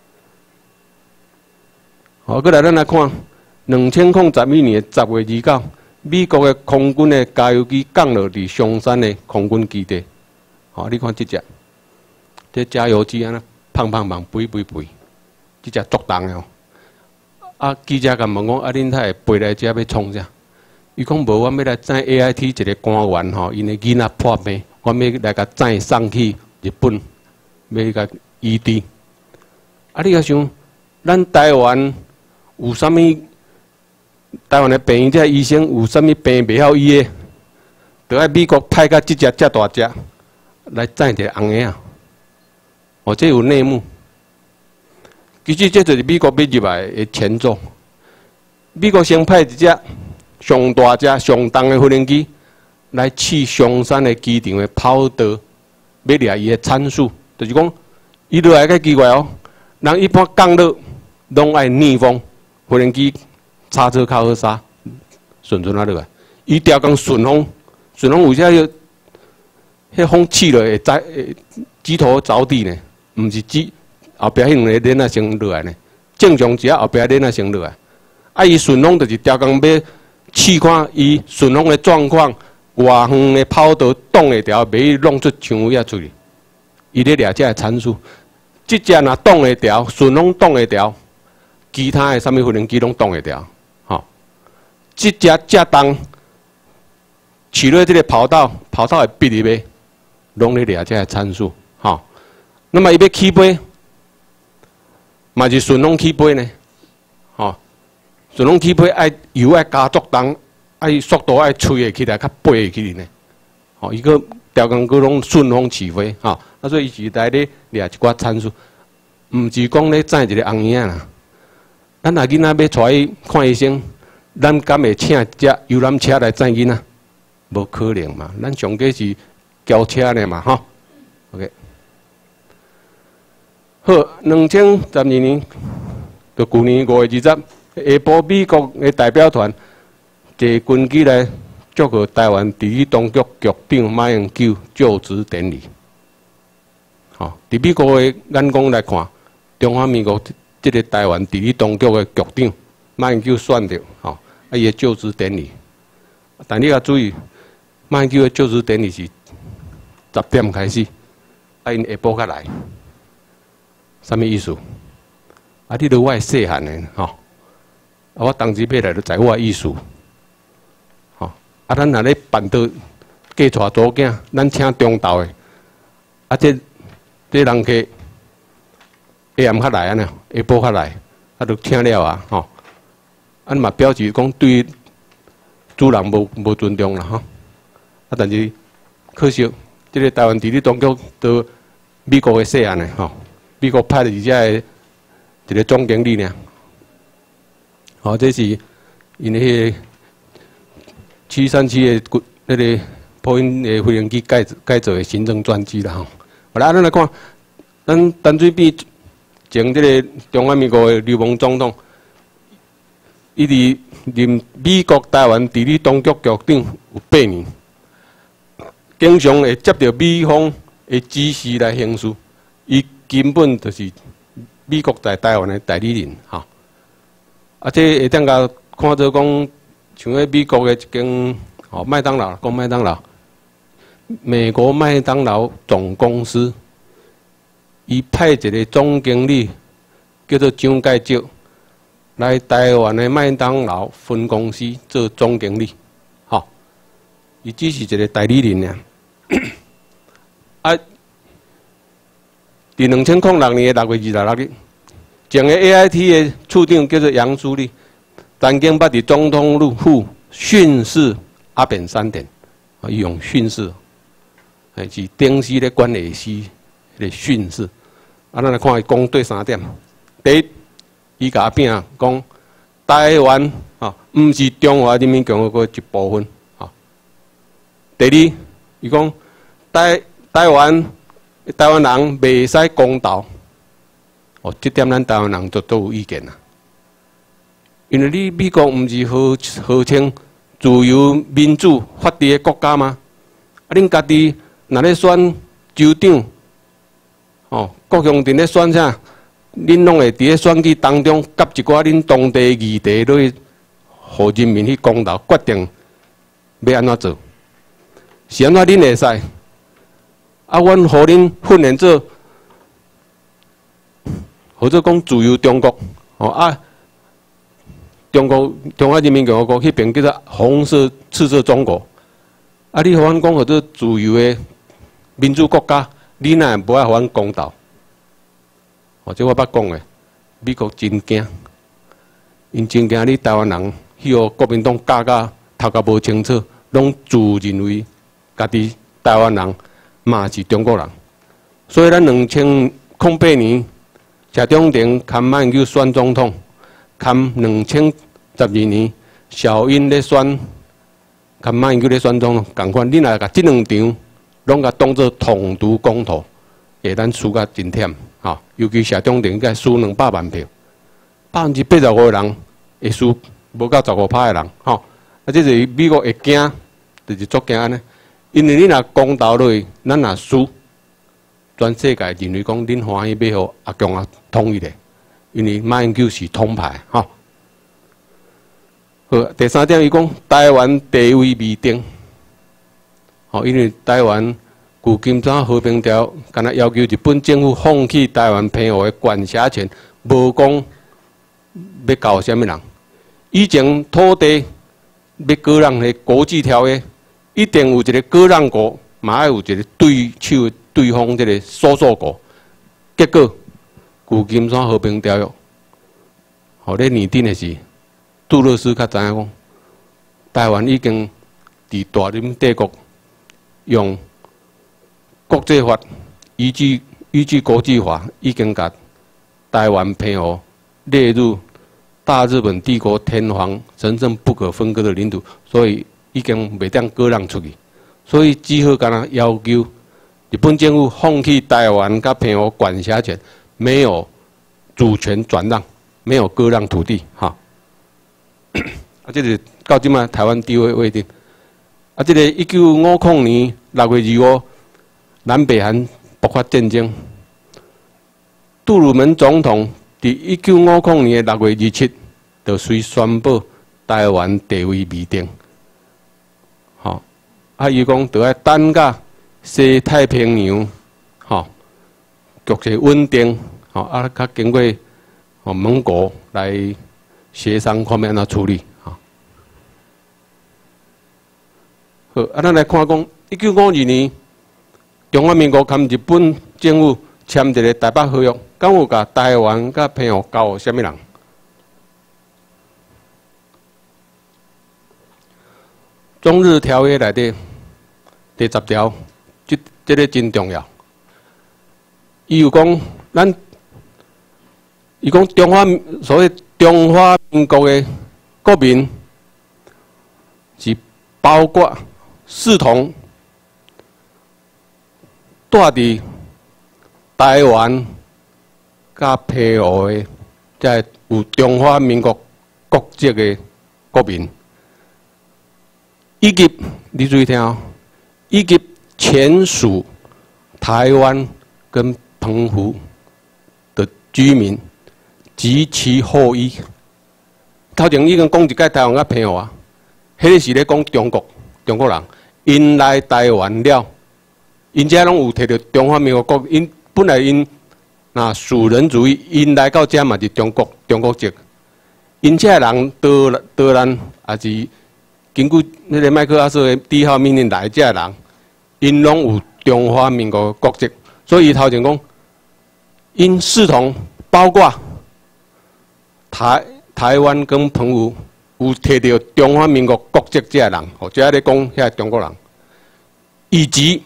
好，过来咱来看2011年10月29，美国的空军的加油机降落伫松山的空军基地。好，你看这只，这加油机安尼胖，肥，这只足重的哦。啊，记者甲问讲，啊，恁太飞来遮要创啥？伊讲无，我要来载 AIT 一个官员吼，因的囡仔破病，我要来甲载送去日本，要甲医治。啊，你甲想，咱台湾有啥物？台湾的病院这医生有啥物病袂晓医的？就爱美国派甲这只遮大只。来载一个红个啊！哦，这有内幕。其实这就是美国要入来的前奏。美国先派一只上大只、上重的飞行机来试松山的机场的跑道，要掠伊的参数，就是讲，伊落来较奇怪哦。人一般降落拢爱逆风，飞行机刹车较好刹，顺啊落来。伊调讲顺风有啥要？迄风刺落会机头着地呢，毋是后壁迄两个链仔先落来呢。正常只后壁链仔先落来。啊，伊顺风就是调工要试看伊顺风的状况，偌远的跑道挡会调，袂弄出墙尾仔出去。伊咧掠遮个参数，即只若挡会调，顺风挡会调，其他的啥物飞行机拢挡会调。吼，即只遮重，取落即个跑道会逼入去。拢咧掠遮个参数，吼。那么伊要起飞，嘛是顺风起飞呢，吼。顺风起飞爱油爱加速重，爱速度爱吹会起来，较飞会起来呢。吼，伊个调工个拢顺风起飞，吼。啊，所以伊是来咧掠一寡参数，毋是讲咧载一个红影啦。咱若囡仔要带去看医生，咱敢会请一只游览车来载囡仔？无可能嘛，咱上计是。轿车呢嘛，吼 ，OK。好，2012年就去年5月20日，下晡美国的代表团坐军机来祝贺台湾地理当局局长马英九就职典礼。吼，伫美国的眼光来看，中华民国这个台湾地理当局的局长马英九选着，吼，伊的就职典礼。但你要注意，马英九的就职典礼是10点开始，因下晡才来。什么意思？你都我细汉的吼，我当时要来就知我的意思，吼。咱若咧办桌嫁娶祖囝，咱请中昼的，这人客下暗较来安尼，下晡较来，就请了啊，吼。嘛表示讲对主人无尊重啦，吼。但是可惜，这个台湾地理当局都美国的细汉的吼。美国派的而且一个总经理呢，好，这是因迄737的那个波音的飞行机改造的行政专机啦吼。后来咱来看，咱淡水边前这个中华民国的流氓总统，伊伫任美国台湾地理当局局长有8年，经常会接到美方的指示来行事，伊根本就是美国在台湾的代理人，吼。这会当甲看做讲，像迄美国的一间麦当劳，讲麦当劳，美国麦当劳总公司，伊派一个总经理叫做蒋介石来台湾的麦当劳分公司做总经理，吼。伊只是一个代理人尔。伫2006年的6月26日，前个 AIT 的处长叫做杨书立，曾经捌伫总统府训示阿扁3点，伊用训示，是顶司咧管理司咧训示。咱来看伊讲对3点：第一，伊甲阿扁讲，台湾毋是中华人民共和国一部分，第二，伊讲台湾人袂使公道，这点咱台湾人都有意见啦。因为你美国毋是号称自由民主法治的国家吗？恁家己若咧选州长，国乡镇咧选啥，恁拢会伫咧选举当中夹一寡恁当地议题落去，互人民去公道决定要安怎做，是安怎恁会使？阮互恁训练做，或者讲自由中国，中华人民共和国迄边叫做红色赤色中国，你互阮讲或者自由的民主国家，你哪会无爱互阮公道？这我捌讲的，美国真惊，因真惊你台湾人去互国民党教甲头壳无清楚，拢自认为家己台湾人。嘛是中国人，所以咱2008年谢长廷牵马英九选总统，牵2012年小英咧选，牵马英九咧选总统，共款，你若甲这2场拢甲当作统独公投，会咱输甲真忝，尤其谢长廷甲输200万票，85%的人会输无到15%的人，这是美国会惊，就是足惊安尼。因为你若公道落去，咱若输，全世界认为讲恁欢喜要互阿共统一的，因为马英九是统派，好，第3点，伊讲台湾地位未定，因为台湾旧金山和平条，敢若要求日本政府放弃台湾澎湖的管辖权，无讲要交啥物人。以前土地要割让的国际条约。一定有一个割让国，嘛要有一个对方这个收受国。结果，旧金山和平条约，咧拟定的是杜勒斯较知影讲，台湾已经伫大日帝国用国际法依据国际法，已经把台湾澎湖列入大日本帝国天皇神圣不可分割的领土，所以。已经袂当割让出去，所以只好干要求日本政府放弃台湾甲澎湖管辖权，没有主权转让， 没有割让土地，哈。啊，这个到即马台湾地位未定。啊，这个1950年6月25日，南北韩爆发战争。杜鲁门总统伫1950年6月27日，就遂宣布台湾地位未定。吼，啊，伊讲就要等甲西太平洋，吼，局势稳定，吼，啊，较经过盟国来协商看要安怎处理，吼。好，啊，咱来看讲1952年，中华民国跟日本政府签一个台北合约，敢有甲台湾甲澎湖交互啥物人？中日条约内底第10条，这个真重要。伊有讲，伊讲所谓中华民国的国民是包括视同住伫台湾甲澎湖的，才有中华民国国籍的国民。以及你注意听哦，以及前属台湾跟澎湖的居民及其后裔。头前已经讲一届台湾甲澎湖啊，迄个是咧讲中国人，因来台湾了，因遮拢有摕到中华民国国，因本来因那属人主义，因来到遮嘛是中国籍，因遮人多人也是。根据那个麦克阿瑟的第1号命令来遮人，因拢有中华民国国籍，所以伊头前讲，因视同包括台湾跟澎湖有摕到中华民国国籍遮人，或者咧讲遐中国人，以及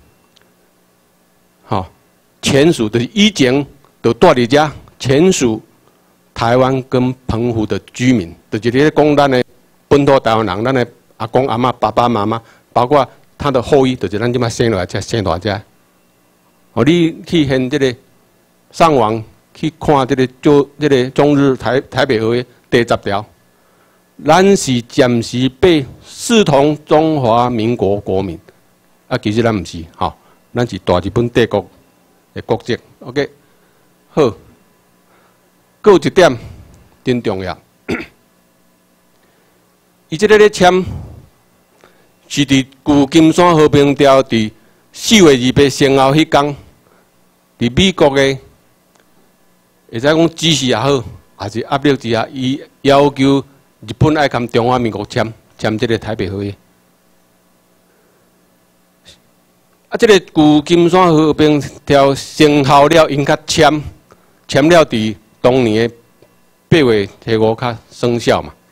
前属的以前就住伫遮前属台湾跟澎湖的居民，就是咧讲咱的。本土台湾人，咱的阿公阿嬷、爸爸妈妈，包括他的后裔，就是咱即马生落来才生大只。哦，你去现这个上网去看这个中日台北合约第10条，咱是暂时被视同中华民国国民，啊，其实咱唔是，吼，咱是大日本帝国的国籍。OK， 好，佫有一点真重要。伊即个咧签，是伫旧金山和平条伫4月28日生后迄天，伫美国的，会使讲指示也好，还是压力之下，伊要求日本爱跟中华民国签即个台北合约。啊，即个旧金山和平条生效了，因较签了伫当年的8月15日较生效嘛。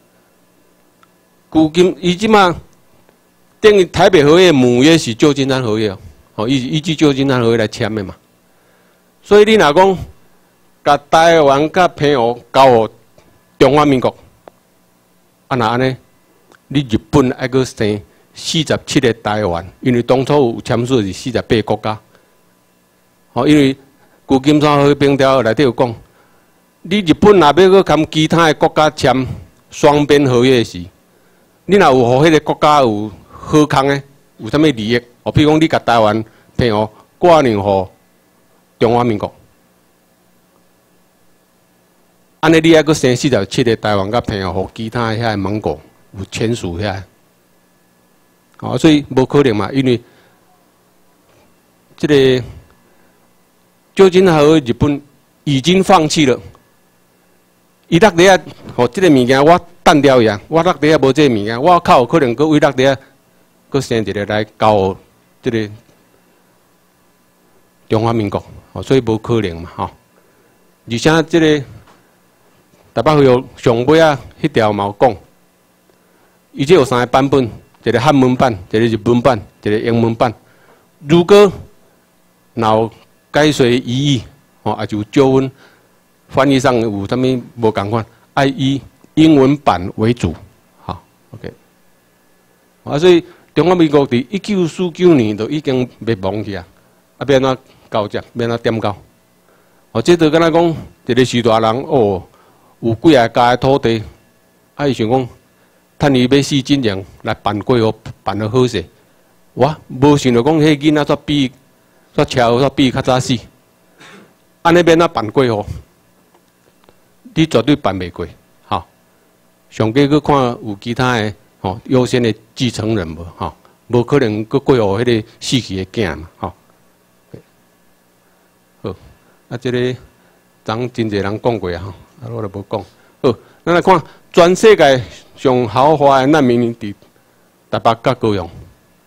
伊即马等于台北合约母约是旧金山合约哦，依据旧金山合约来签的嘛。所以你若讲，甲台湾甲澎湖交互中华民国，啊那安尼，你日本还阁生47个台湾，因为当初有签署是48个国家。哦，因为旧金山和平条内底有讲，你日本若要阁跟其他的国家签双边合约时，你若有互迄个国家有好康诶，有啥物利益？哦，譬如讲你甲台湾、澎湖挂让互中华民国，安尼你还阁生47个台湾甲澎湖，互其他遐盟国有签署遐，哦，所以无可能嘛，因为这个旧金山和日本已经放弃了。伊落地啊，吼，即个物件我单掉呀，我落地啊无即个物件，我靠有可能搁为落地啊，搁生一个来交即个中华民国，吼，所以无可能嘛，吼。而且即个台北合约上尾啊，迄条嘛有讲，伊这有3个版本，一个汉文版，一个日文版，一个英文版。如果有改随异议，吼，也就纠纷。翻译上有啥物无共款，爱以英文版为主，好 ，OK。啊，所以中华民国伫1949年就已经灭亡去啊，啊，要安怎交接，要安怎点交？ 哦，这就敢若讲一个徐大人哦，有几啊家的土地，啊，伊想讲，趁伊要死真人来办过户，办得好势。我无想到讲，迄囡仔煞巧比较早死，安尼免啊办过户，你绝对办袂过。吼，上计去看有其他的吼优先的继承人无？吼，无可能去过户迄个死去的囝嘛？吼。好，啊，这个真侪人讲过啊，吼，啊，我就无讲。好，咱来看全世界上豪华的难民伫台北甲高雄。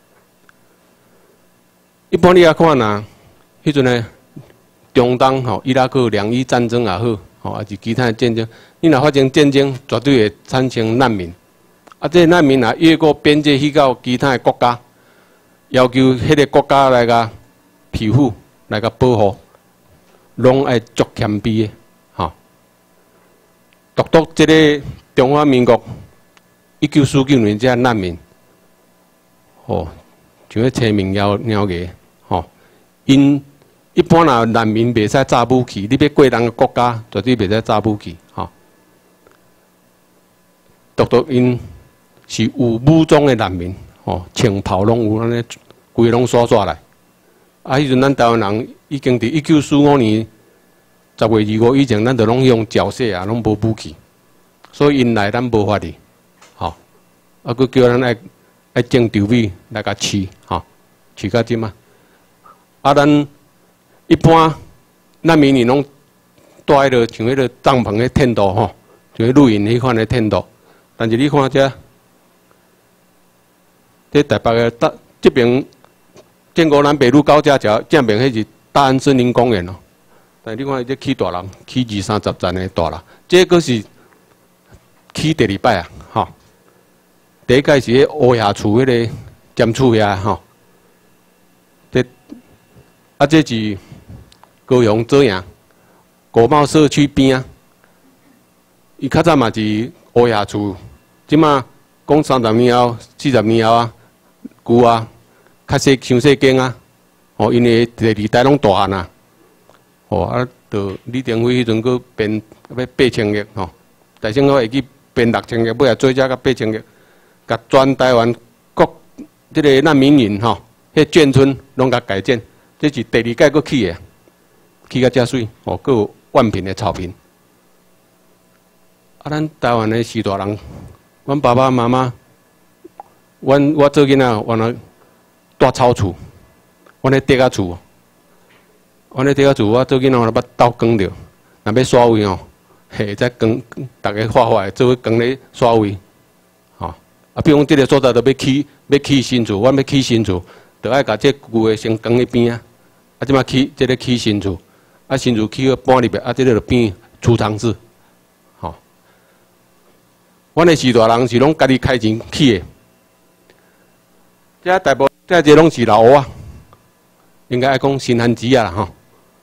一般你啊看呐，迄阵诶中东吼，伊拉克两伊战争也好，吼，还是其他的战争，你若发生战争，绝对会产生难民。啊，这难民啊，越过边界去到其他的国家，要求迄个国家来甲庇护、来甲保护，拢爱足谦卑的，吼。独这个中华民国1949年这难民，哦，像迄车名鸟个。因一般啊，难民袂使炸武器，你要过人个国家，绝对袂使炸武器，吼。独因是有武装的难民，吼，穿袍拢有安尼，规拢刷来。啊，迄阵咱台湾人已经伫1945年10月25以前，咱就拢用缴械啊，拢无武器，所以因来咱无法哩，吼。啊，佮叫咱爱种稻米来甲饲，吼，饲到即嘛。啊，咱一般难民营拢住迄个像迄个帐篷的텐트吼，像露营迄款的텐트。但是你看这台北的这边建国南北路高架桥正面迄是大安森林公园哦。但是你看这起大人，起20-30层的大楼，这个是起第二摆啊，吼。第一届是迄乌下厝迄个监厝遐吼。啊，这是高雄左营国贸社区边啊，伊较早嘛是乌下厝，即马讲30年后、40年后啊，旧啊，较伤细间啊，哦，因为第二代拢大汉啊，哦啊，就李登辉迄阵佫编要8000亿吼，大省府会去编6000亿，尾也做只甲8000亿，甲全台湾各即个难民营吼，迄眷村拢甲改建。这是第二届佫起的，起甲遮水，哦，佫有万平的草坪。啊，咱台湾的徐大人，阮爸爸妈妈，我做囡仔，原来住草厝，阮咧地下厝，阮咧地下厝，我做囡仔，我捌斗光着，若要刷位哦，嘿，再光，大家画的，做伙光咧刷位，吼。啊，比如讲，这个所在都要起新厝，阮要起新厝，就爱甲这旧的先光喺边啊。啊，即马起，即个起新厝，啊新厝起好搬入去，啊，即个就变储藏室，吼。阮的徐大人是拢家己开钱起的，遮大部遮这拢是老屋啊，应该爱讲新汉子啊啦吼。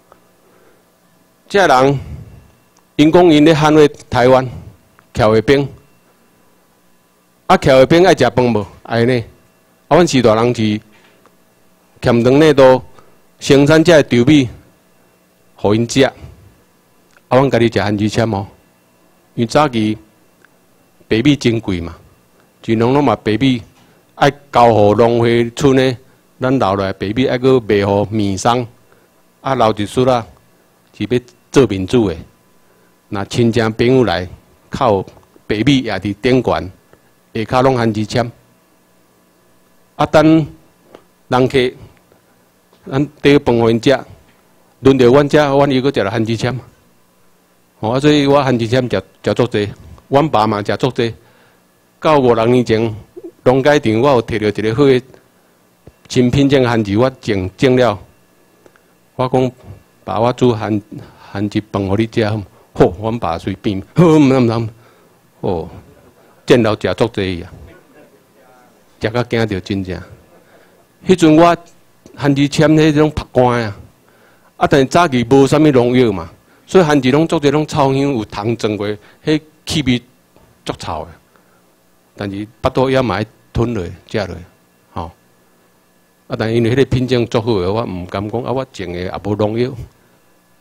遮人，因讲因咧捍卫台湾，侨的兵，啊侨的兵爱食饭无？爱呢？啊，阮徐大人是欠长内都。生产这稻米，互因食。啊，阮家己食番薯签哦，因为早期白米真贵嘛，尽量拢嘛白米爱交互农会村的，咱留落来白米爱搁卖互面商，啊留一束啊是要做面子的。若亲戚朋友来，靠白米也伫顶悬，下骹拢番薯签。啊，等人客。咱第饭互因食，轮到阮食，阮又搁食了番薯签。哦，所以我番薯签食足济，阮爸嘛食足济。到5-6年前，农改场我有摕到一个好个新品种番薯，我种了。我讲爸，我煮番薯饭互你食，好，阮爸随便，好，唔，哦，见到食足济啊，食到惊着真正。迄阵我。番薯签迄种晒干啊，啊，但是早期无啥物农药嘛，所以番薯拢做者拢臭香，有虫撞过，迄气味足臭的。但是巴肚也嘛爱吞落食落，吼。啊，但因为迄个品种足好的，我毋敢讲啊，我种的也无农药。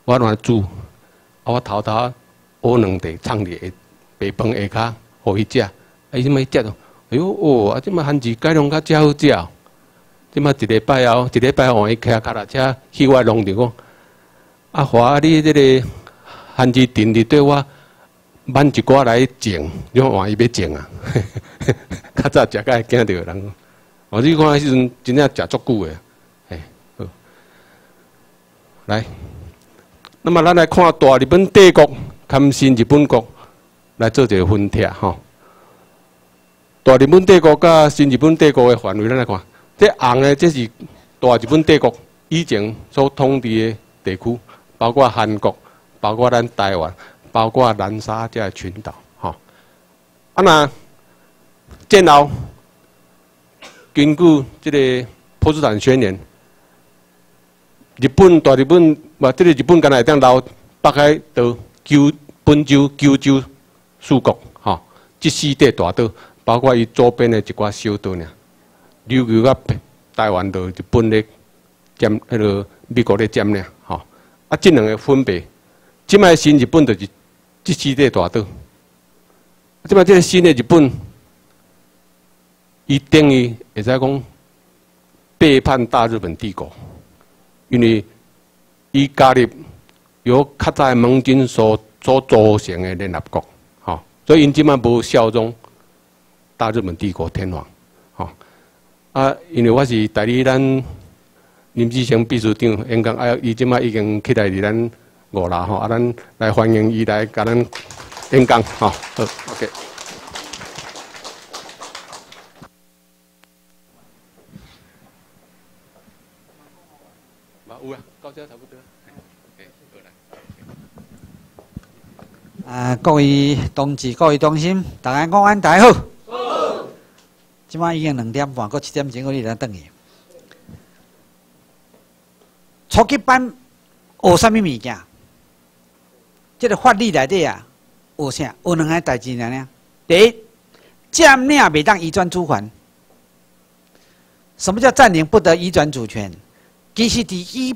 我乱煮，我偷蚵两地藏伫白饭下骹，互伊食。伊即摆食咯，哎呦哦，啊即摆番薯改良较真好食哦。即摆一礼拜后，伊骑脚踏车去我农场讲，啊华你即个番薯田里对我挽一寡来种，你看换伊要种啊，较早食甲会惊着人。哦，你看迄时阵真正食足久诶，哎，好，来，那么咱来看大日本帝国含新日本国来做一个分拆吼。大日本帝国甲新日本帝国的范围，咱来看，这红的这是大日本帝国以前所统治的地区，包括韩国，包括咱台湾，包括南沙这个群岛，吼。啊那战后，根据这个波茨坦宣言，大日本，这个日本敢若会当留北海道、本州、九州四国，吼，这4块大岛。包括伊周边的一寡小岛呢，琉球甲台湾岛日本咧占，迄个美国咧占呢，吼。啊，这两个分别，即摆新日本就是这4块大岛。即摆这个新的日本，伊等于会使讲背叛大日本帝国，因为伊加入由较早盟军所组成的联合国，吼，所以因即摆无效忠大日本帝国天皇，吼啊！因为我是代理咱林志昇秘书长演讲，啊，伊即摆已经起来伫咱5楼吼，啊，咱来欢迎伊来甲咱演讲，吼，好 ，OK。有啊，到这差不多。 各位同志、各位同心，大家午安，大家好。即摆已经2点半，搁7点钟，我哋来等去。初级班学啥物物件？这个法律内底啊，学啥？学2个代志尔。第一，占领袂当移转主权。什么叫占领不得移转主权？其实伫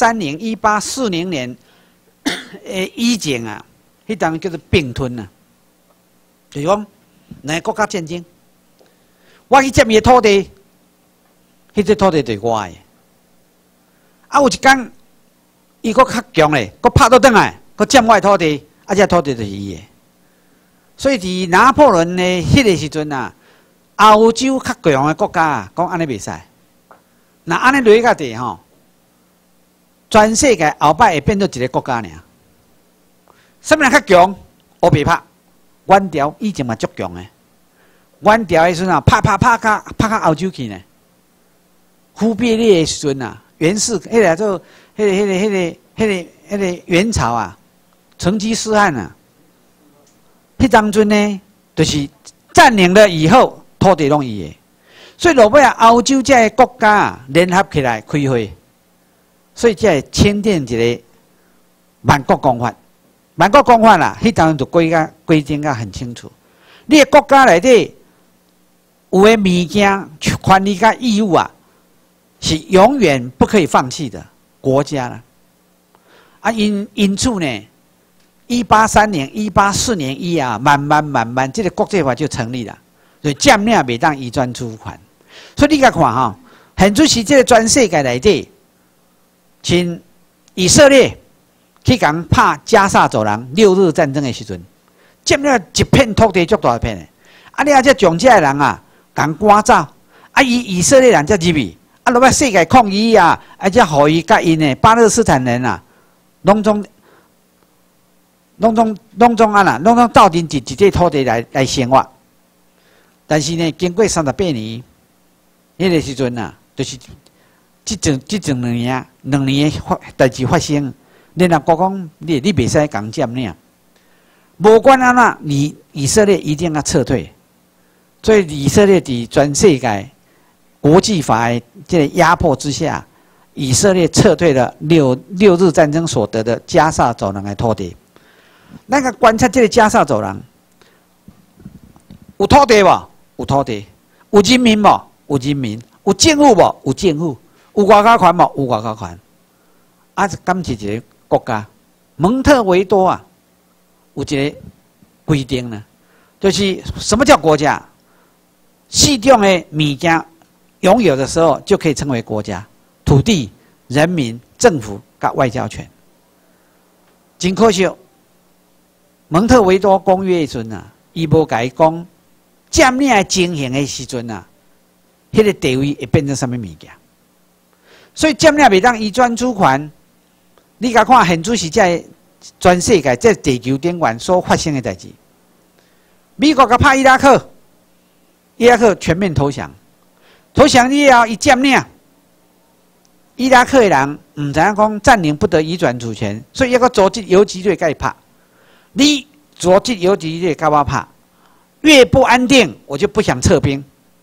1830、1840年以前啊，迄当叫做并吞啊，就是讲2个国家战争。我去占伊的土地，迄块土地就是我的。啊，有一天，伊搁较强咧，搁拍倒转来，搁占我的土地，啊，这土地就是伊的。所以伫拿破仑的迄个时阵啊，欧洲较强的国家啊，讲安尼袂使。那安尼落个地吼，全世界后摆会变做一个国家尔。什么人较强？乌白拍，阮朝以前嘛足强的。阮朝的时阵啊，拍到欧洲去呢。忽必烈的时阵啊，元世迄个做迄个元朝啊，成吉思汗啊，迄当阵呢，就是占领了以后，土地拢伊的，所以落尾啊，欧洲这个国家啊，联合起来开会，所以才会签订一个万国公法。万国公法啦，迄当阵就规定啊很清楚，你的国家内底。有的物件、权利甲义务啊，是永远不可以放弃的国家啦。啊，因此呢，1830年、1840年以啊，慢慢，这个国际法就成立了。所以占领袂当移转主权。所以你甲看吼，现在是这个全世界内底，像以色列去共拍加沙走廊6日战争的时阵，占了一片土地足大片的。啊，你啊，这将这人啊。共赶走，啊！以色列人才入去，啊！落尾世界抗议啊，啊！才互伊甲因的巴勒斯坦人啊，拢总啊啦，拢总斗阵一块土地来生活。但是呢，经过38年，迄个时阵啊，就是即阵2年的代志发生，联合国讲你袂使共占领，无管安怎，以色列一定要撤退。所以以色列伫全世界国际法的这个压迫之下，以色列撤退了六日战争所得的加沙走廊的土地。咱个观察这个加沙走廊，有土地无？有土地。有人民无？有人民。有政府无？有政府。有外交权无？有外交权。啊，敢是一个国家。 蒙特维多啊，有一个规定呢，就是什么叫国家？四种的物件拥有的时候，就可以称为国家：土地、人民、政府跟外交权。真可惜，蒙特维多公约的时阵啊，伊无甲伊讲占领的情形的时阵啊，迄个地位会变成什么物件？所以占领袂当移转主权。你甲看现主是在全世界在地球顶端所发生的代志。美国甲拍伊拉克，伊拉克全面投降，投降以后伊占领。伊拉克的人唔知影讲占领不得移转主权，所以一个组织游击队甲伊拍。你组织游击队甲我拍，越不安定，我就不想撤兵。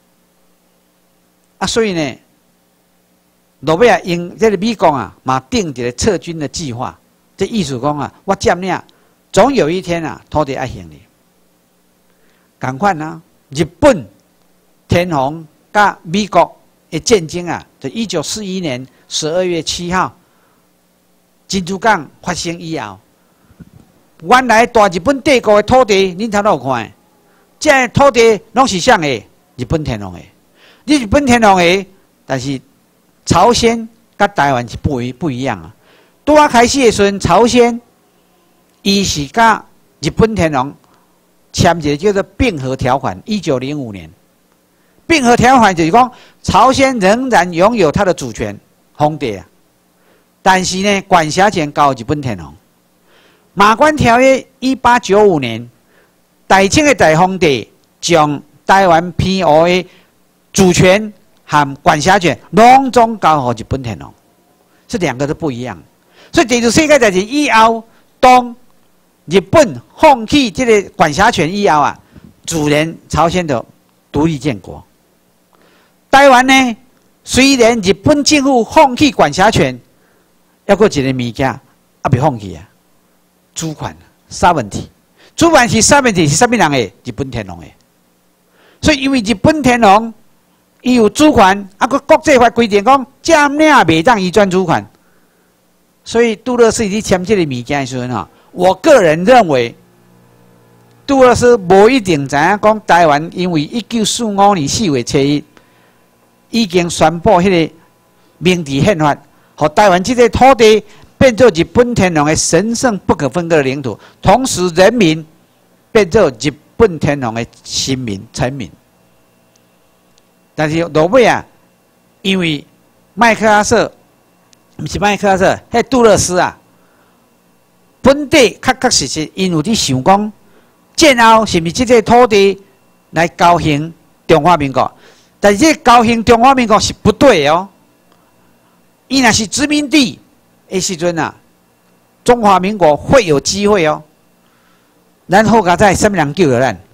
啊，所以呢，诺贝尔因这个美国啊，嘛定一个撤军的计划。这意思讲啊，我占领，总有一天啊，土地爱还你。同款啊，日本天皇甲美国的战争啊，就1941年12月7号，珍珠港发生以后，原来大日本帝国的土地，恁头都有看，这土地拢是谁的？日本天皇的。你日本天皇的，但是朝鲜甲台湾是不一样啊。拄啊开始的时阵，朝鲜伊是甲日本天皇签一个叫做并合条款，1905年。并合条款就是讲，朝鲜仍然拥有它的主权封地啊，但是呢，管辖权交日本天皇。马关条约1895年，大清的大皇帝将台湾偏湖的主权和管辖权拢总交予日本天皇，这两个都不一样。所以第二次世界大战以后，当日本放弃这个管辖权以后啊，自然朝鲜就独立建国。台湾呢，虽然日本政府放弃管辖权，还有一个物件还未放弃啊，主权sovereignty。主权是sovereignty是什么人的？日本天皇的。所以因为日本天皇伊有主权，啊个国际法规定讲占领袂当移转主权。所以杜勒斯伊签这个物件的时候，我个人认为，杜勒斯无一定知影讲台湾因为1945年4月7日已经宣布迄个明治宪法，和台湾这个土地变做日本天皇的神圣不可分割的领土，同时人民变做日本天皇的臣民。但是落尾啊，因为麦克阿瑟。不是麦克阿瑟，迄杜勒斯啊，本地确实，因有伫想讲，战后是毋是即个土地来交还中华民国？但是这交还中华民国是不对哦。伊若是殖民地的时阵啊，中华民国会有机会哦。然后甲在什么人救了咱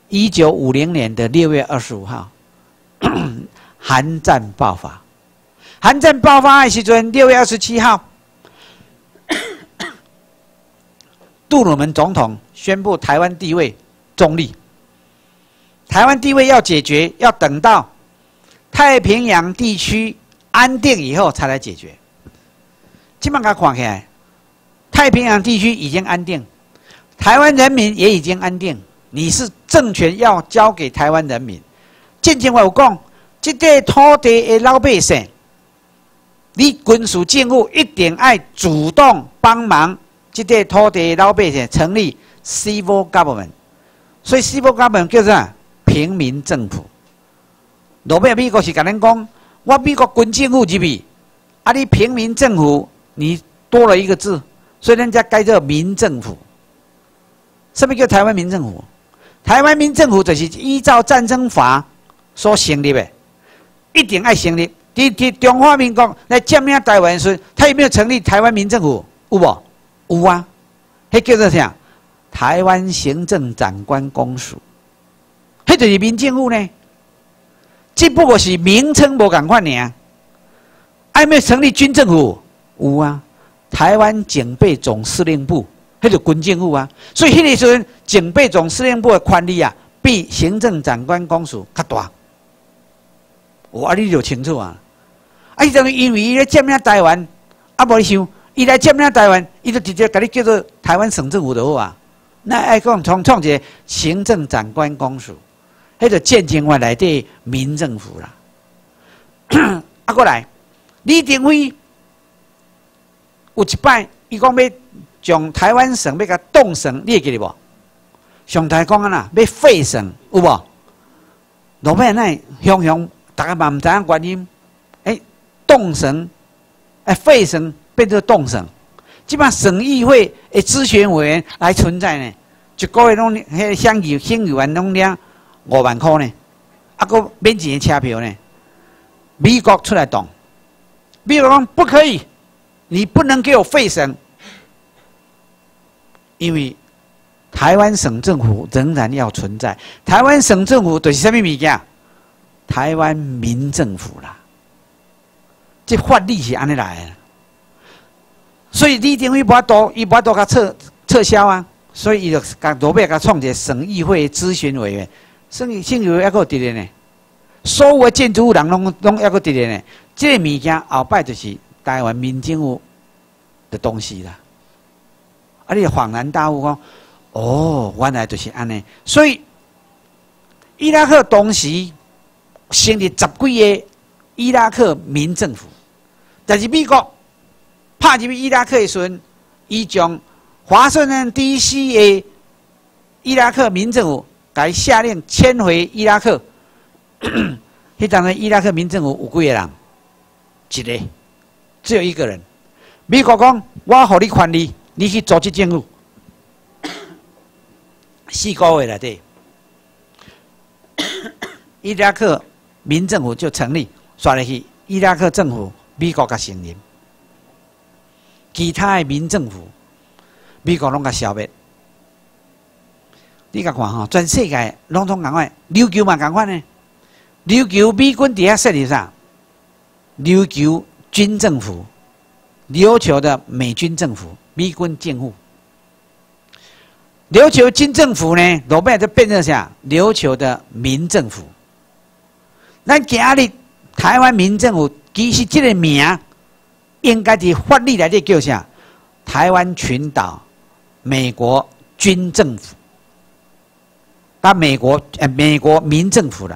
？1950年6月25号，韩战爆发。韩战爆发的时阵，6月27号，杜鲁门总统宣布台湾地位中立。台湾地位要解决，要等到太平洋地区安定以后才来解决。基本上看起来，太平洋地区已经安定，台湾人民也已经安定。你是政权要交给台湾人民。之前我有讲，这个土地的老百姓。你军事政府一定要主动帮忙，这个土地老百姓成立 civil government， 所以 civil government 叫做平民政府。落尾美国是甲咱讲，我美国军政府入去，啊，你平民政府你多了一个字，所以人家改做民政府。什么叫台湾民政府？台湾民政府就是依照战争法所成立的，一定要成立。中华民国来占领台湾时，他有没有成立台湾民政府？有无？有啊，迄叫做啥？台湾行政长官公署，迄就是民政府呢。只不过是名称无共款尔。还没有成立军政府？有啊，台湾警备总司令部，迄就军政府啊。所以迄个时阵，警备总司令部的权力啊，比行政长官公署较大。啊，你就清楚啊！啊，伊等于因为伊咧占领台湾，啊，无你想， 伊来占领台湾，伊就直接甲你叫做台湾省政府就好啊。那爱讲创一个行政长官公署，迄个建政院内底民政府啦。啊，过来，李登辉有一摆，伊讲要将台湾省要甲冻省，你会记得无？上台讲啊啦，要废省有无？落尾那雄雄，大家嘛唔知影原因。冻省，废省变成冻省，即摆省议会的咨询委员来存在呢，一个月拢迄乡议员拢领5万块呢，啊个免钱的车票呢。美国出来动，美国讲不可以，你不能给我废省，因为台湾省政府仍然要存在。台湾省政府就是什么物件？台湾民政府啦。这法律是安尼来的，所以李登辉伊无多甲撤销啊，所以伊就甲罗贝甲创一个省议会咨询委员，省议会还阁有伫咧呢，所有的建筑物人拢还阁伫咧呢。这个物件后摆就是台湾民政府的东西啦。啊，你恍然大悟讲，哦，原来就是安尼。所以伊拉克当时成立10几个伊拉克民政府。但是美国拍入去伊拉克的时阵，伊将华盛顿 DC 的伊拉克民政府改下令迁回伊拉克。迄当时伊拉克民政府有几个人？一个，只有一个人。美国讲，我互你权利，你去组织政府。4个月内底，伊拉克民政府就成立，刷入去伊拉克政府。美国甲承认，其他的民政府，美国拢甲消灭。你甲看吼，全世界拢同共款，琉球嘛共款呢。琉球美军底下设立啥？琉球军政府，琉球的美军政府，美军政府。琉球军政府呢，落尾就变成啥？琉球的民政府。咱今日台湾民政府。其实这个名应该在法律内底叫啥？台湾群岛美国军政府，把美国民政府啦。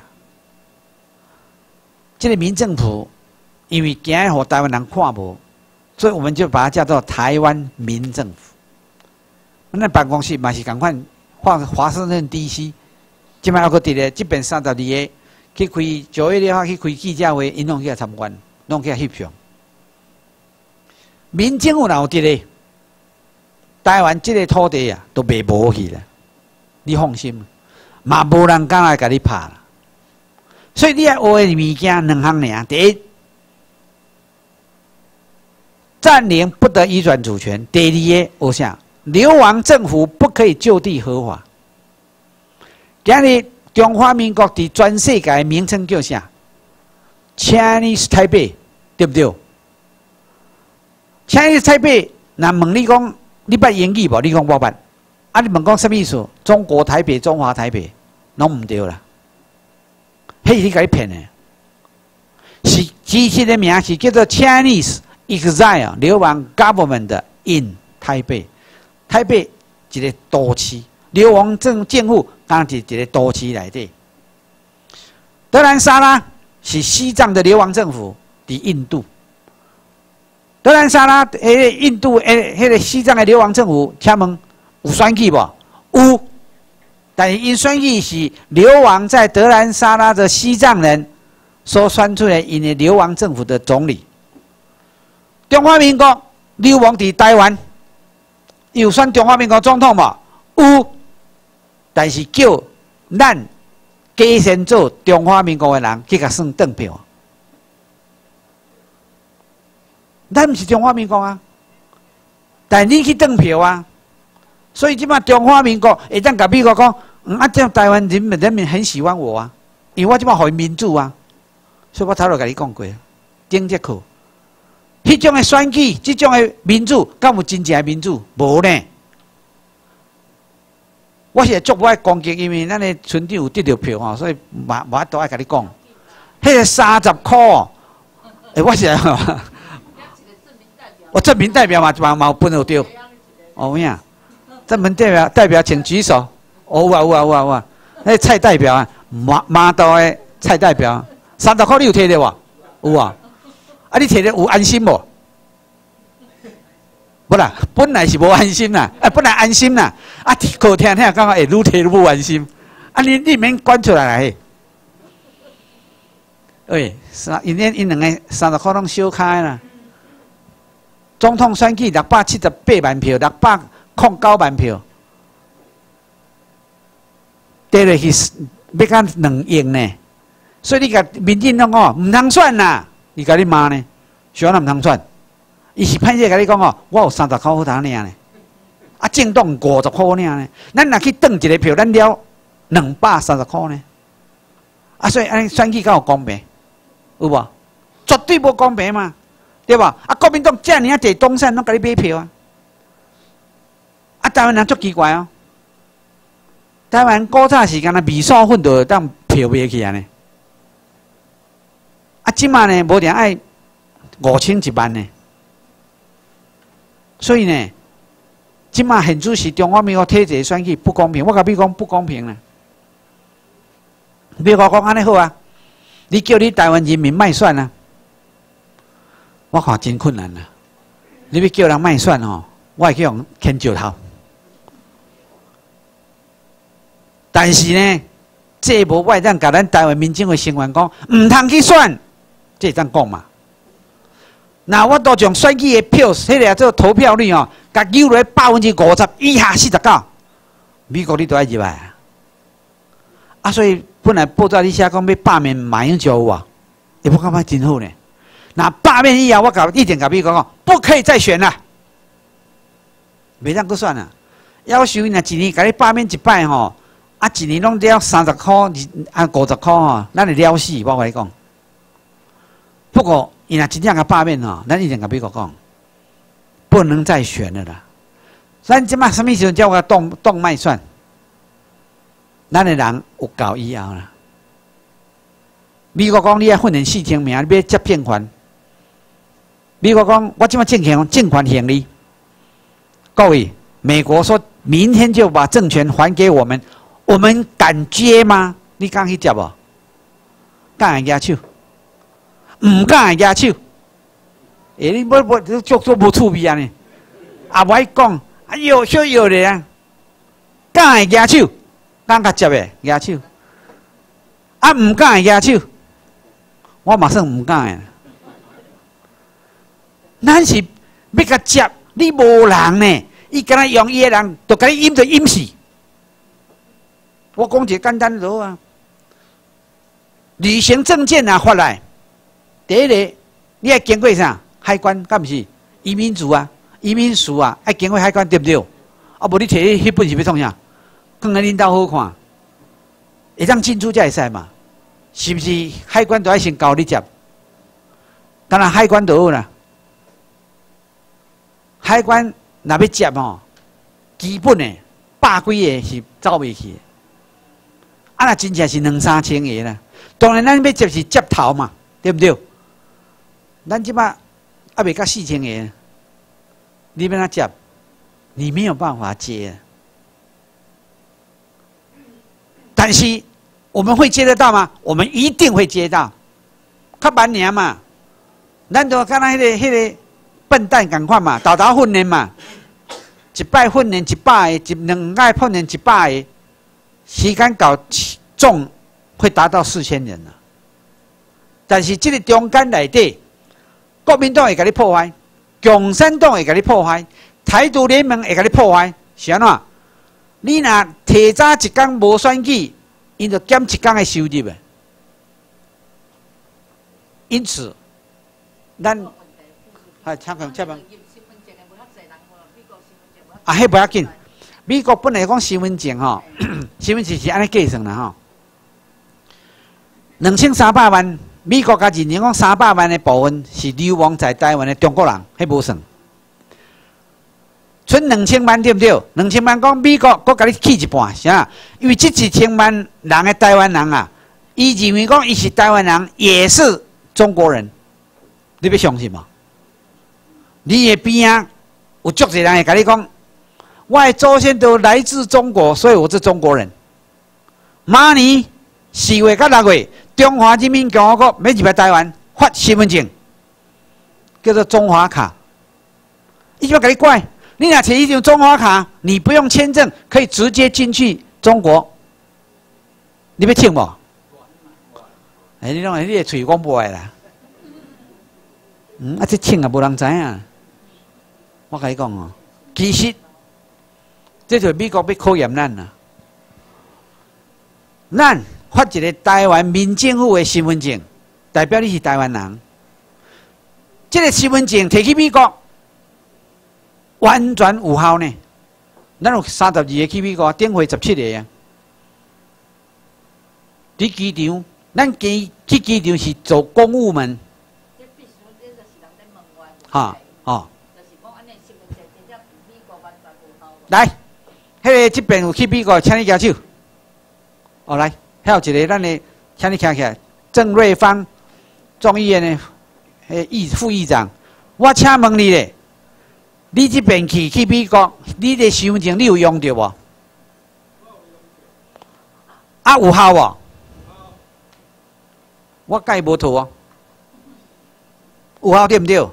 这个民政府，因为今日和台湾人看无，所以我们就把它叫做台湾民政府。那办公室嘛是共款，华盛顿 DC， 即摆还阁伫咧这边32个。去开9月6号去开记者会，因拢去参观，拢去翕相。民政府哪有伫咧？台湾这个土地啊，都卖无去了。你放心，嘛无人敢来甲你拍啦。所以你要学的物件2项尔：第一，占领不得移转主权；第二个，学啥？流亡政府不可以就地合法。今日。中华民国伫全世界的名称叫啥 ？Chinese Taipei， 对不对 ？Chinese Taipei， 若问你讲，你捌英语无？你讲我捌。啊，你问讲什么意思？中国台北、中华台北，拢唔对啦。迄是你甲你骗的。是其实的名是叫做 Chinese exiled 流亡 government in Taipei， 台北一个都市。流亡政府当是一个都市内底。德兰萨拉是西藏的流亡政府，伫印度。德兰萨拉印度迄个西藏的流亡政府，请问有选举无？有，但是因选举是流亡在德兰萨拉的西藏人所选出来，因的流亡政府的总理。中华民国流亡伫台湾，有选中华民国总统无？有。但是叫咱假先做中华民国的人去甲算党票，咱毋是中华民国啊，但你去党票啊，所以即摆中华民国会当甲美国讲，啊，这样台湾人民很喜欢我啊，因为我即摆互因民主啊，所以我头路甲你讲过，顶节课，迄种的选举，即种的民主，敢有真正的民主？无呢。我是足不爱攻击，因为咱的村长有得到票吼，所以无都爱甲你讲。迄个30块，我是我正民代表嘛有分有对。哦呀，正民代表请举手。有啊，那蔡代表啊，马道的蔡代表，30块你有摕到无？有啊。啊，你摕到有安心无？不啦，本来是无安心啦，本来安心啦，啊，靠听讲会愈摕愈无安心，啊，你免管出来啦。因两个30块拢小开啦。总统选举678万票，609万票，跌落去要到2亿呢。所以你甲民进党讲唔通选啦，伊甲你骂呢，想哪唔通选？伊是歹势甲你讲哦，我有30块好谈尔呢，啊，政党50块尔呢，咱若去转一个票，咱了230块呢，啊，所以安尼选举敢有公平？有无？绝对无公平嘛，对吧？啊，国民党遮尔啊侪东山拢甲你买票啊，啊，台湾人足奇怪哦，台湾古早时间啊，米线粉就当票买去啊呢，啊，即马呢无定爱5100万呢。所以呢，即马现主是中华民国体制选举不公平，我甲你讲不公平啦。美国讲安尼好啊，你叫你台湾人民卖选啊，我看真困难啦。你要叫人卖选吼，我会叫人牵石头。但是呢，这无外咱甲咱台湾民众的成员讲，唔通去选，这怎讲嘛？那我都将选举的票，迄个做投票率哦，甲扭落50%以下49%，美国你都爱入来啊！所以本来报纸你写讲要罢免马英九啊，也不感觉真好呢。那罢免以后，我一定甲美国讲，不可以再选啦，袂当搁选啦。要求呢一年甲你罢免一摆吼，啊一年拢了30块，啊50块吼，咱会了死。我甲你讲，不过。伊若真正甲罢免吼，咱一定甲美国讲，不能再选了啦。咱即马什么时阵叫我动卖选？咱的人有够以后啦。美国讲你要训练4000名，你要接骗款。美国讲我即马政权行利。各位，美国说明天就把政权还给我们，我们敢接吗？你敢去接无？敢会举手？唔敢举手，你做无趣味啊呢？也无爱讲，啊摇小摇咧啊，敢会举手，敢甲接诶举手，啊唔敢举手，我马上唔敢诶。咱是要甲接，你无人呢，伊敢若用伊诶人，就甲你阴就阴死。我讲一个简单路啊，旅行证件啊发来。第一个，你要经过啥？海关，敢毋是？移民署啊，移民署啊，要经过海关，对不对？啊，无你摕迄本是要创啥？放在恁兜好看，会当进出才会使嘛？是不是？海关都要先交你接，当然海关就好啦。海关若要接吼，基本的100几个是走袂去的，啊，若真正是2、3千个啦。当然，咱要接是接头嘛，对不对？咱即马还袂到4000个，你要哪接？你没有办法接。但是我们会接得到吗？我们一定会接到。较慢年嘛，咱就敢若迄个笨蛋共款嘛，豆豆训练嘛，一摆训练100个，2摆训练100个，时间到总会达到4000人了。但是这个中间内底，国民党会甲你破坏，共产党会甲你破坏，台独联盟会甲你破坏，是安怎？你若提早一天无选举，因就减一天的收入的。因此，咱请问，啊，迄不要紧。美国本来讲身份证吼，身份证是安尼计算啦吼，2300万。美国甲认定讲300万的部分是流亡在台湾的中国人，迄无算。剩2000万对不对？2000万讲美国佮甲你去一半，是啊？因为这1000万人的台湾人啊，伊认为讲伊是台湾人，也是中国人，你要相信吗？ 你的边啊，有足侪人会甲你讲，我的祖先都来自中国，所以我是中国人。明年4月到6月，中华人民共和国要入来台湾发身份证，叫做中华卡。伊就要甲你怪，你若摕一张中华卡，你不用签证，可以直接进去中国。你要请无？你讲你的嘴讲不爱啦。这请也无人知影。我甲你讲哦，其实这就是美国要考验咱啦。咱发一个台湾民政府的身份证，代表你是台湾人。这个身份证摕去美国，完全有效呢。咱有32个去美国，顶回17个啊。伫机场，咱去机场是做公务门。哈哦。来，迄个这边有去美国，请你举手。哦，来，还有一个，咱的，请你站起来。郑瑞芳，众议院的副议长，我请问你咧，你这边去美国，你的身份证你有用到无？啊，有效无？我甲伊无错哦，有效对毋对？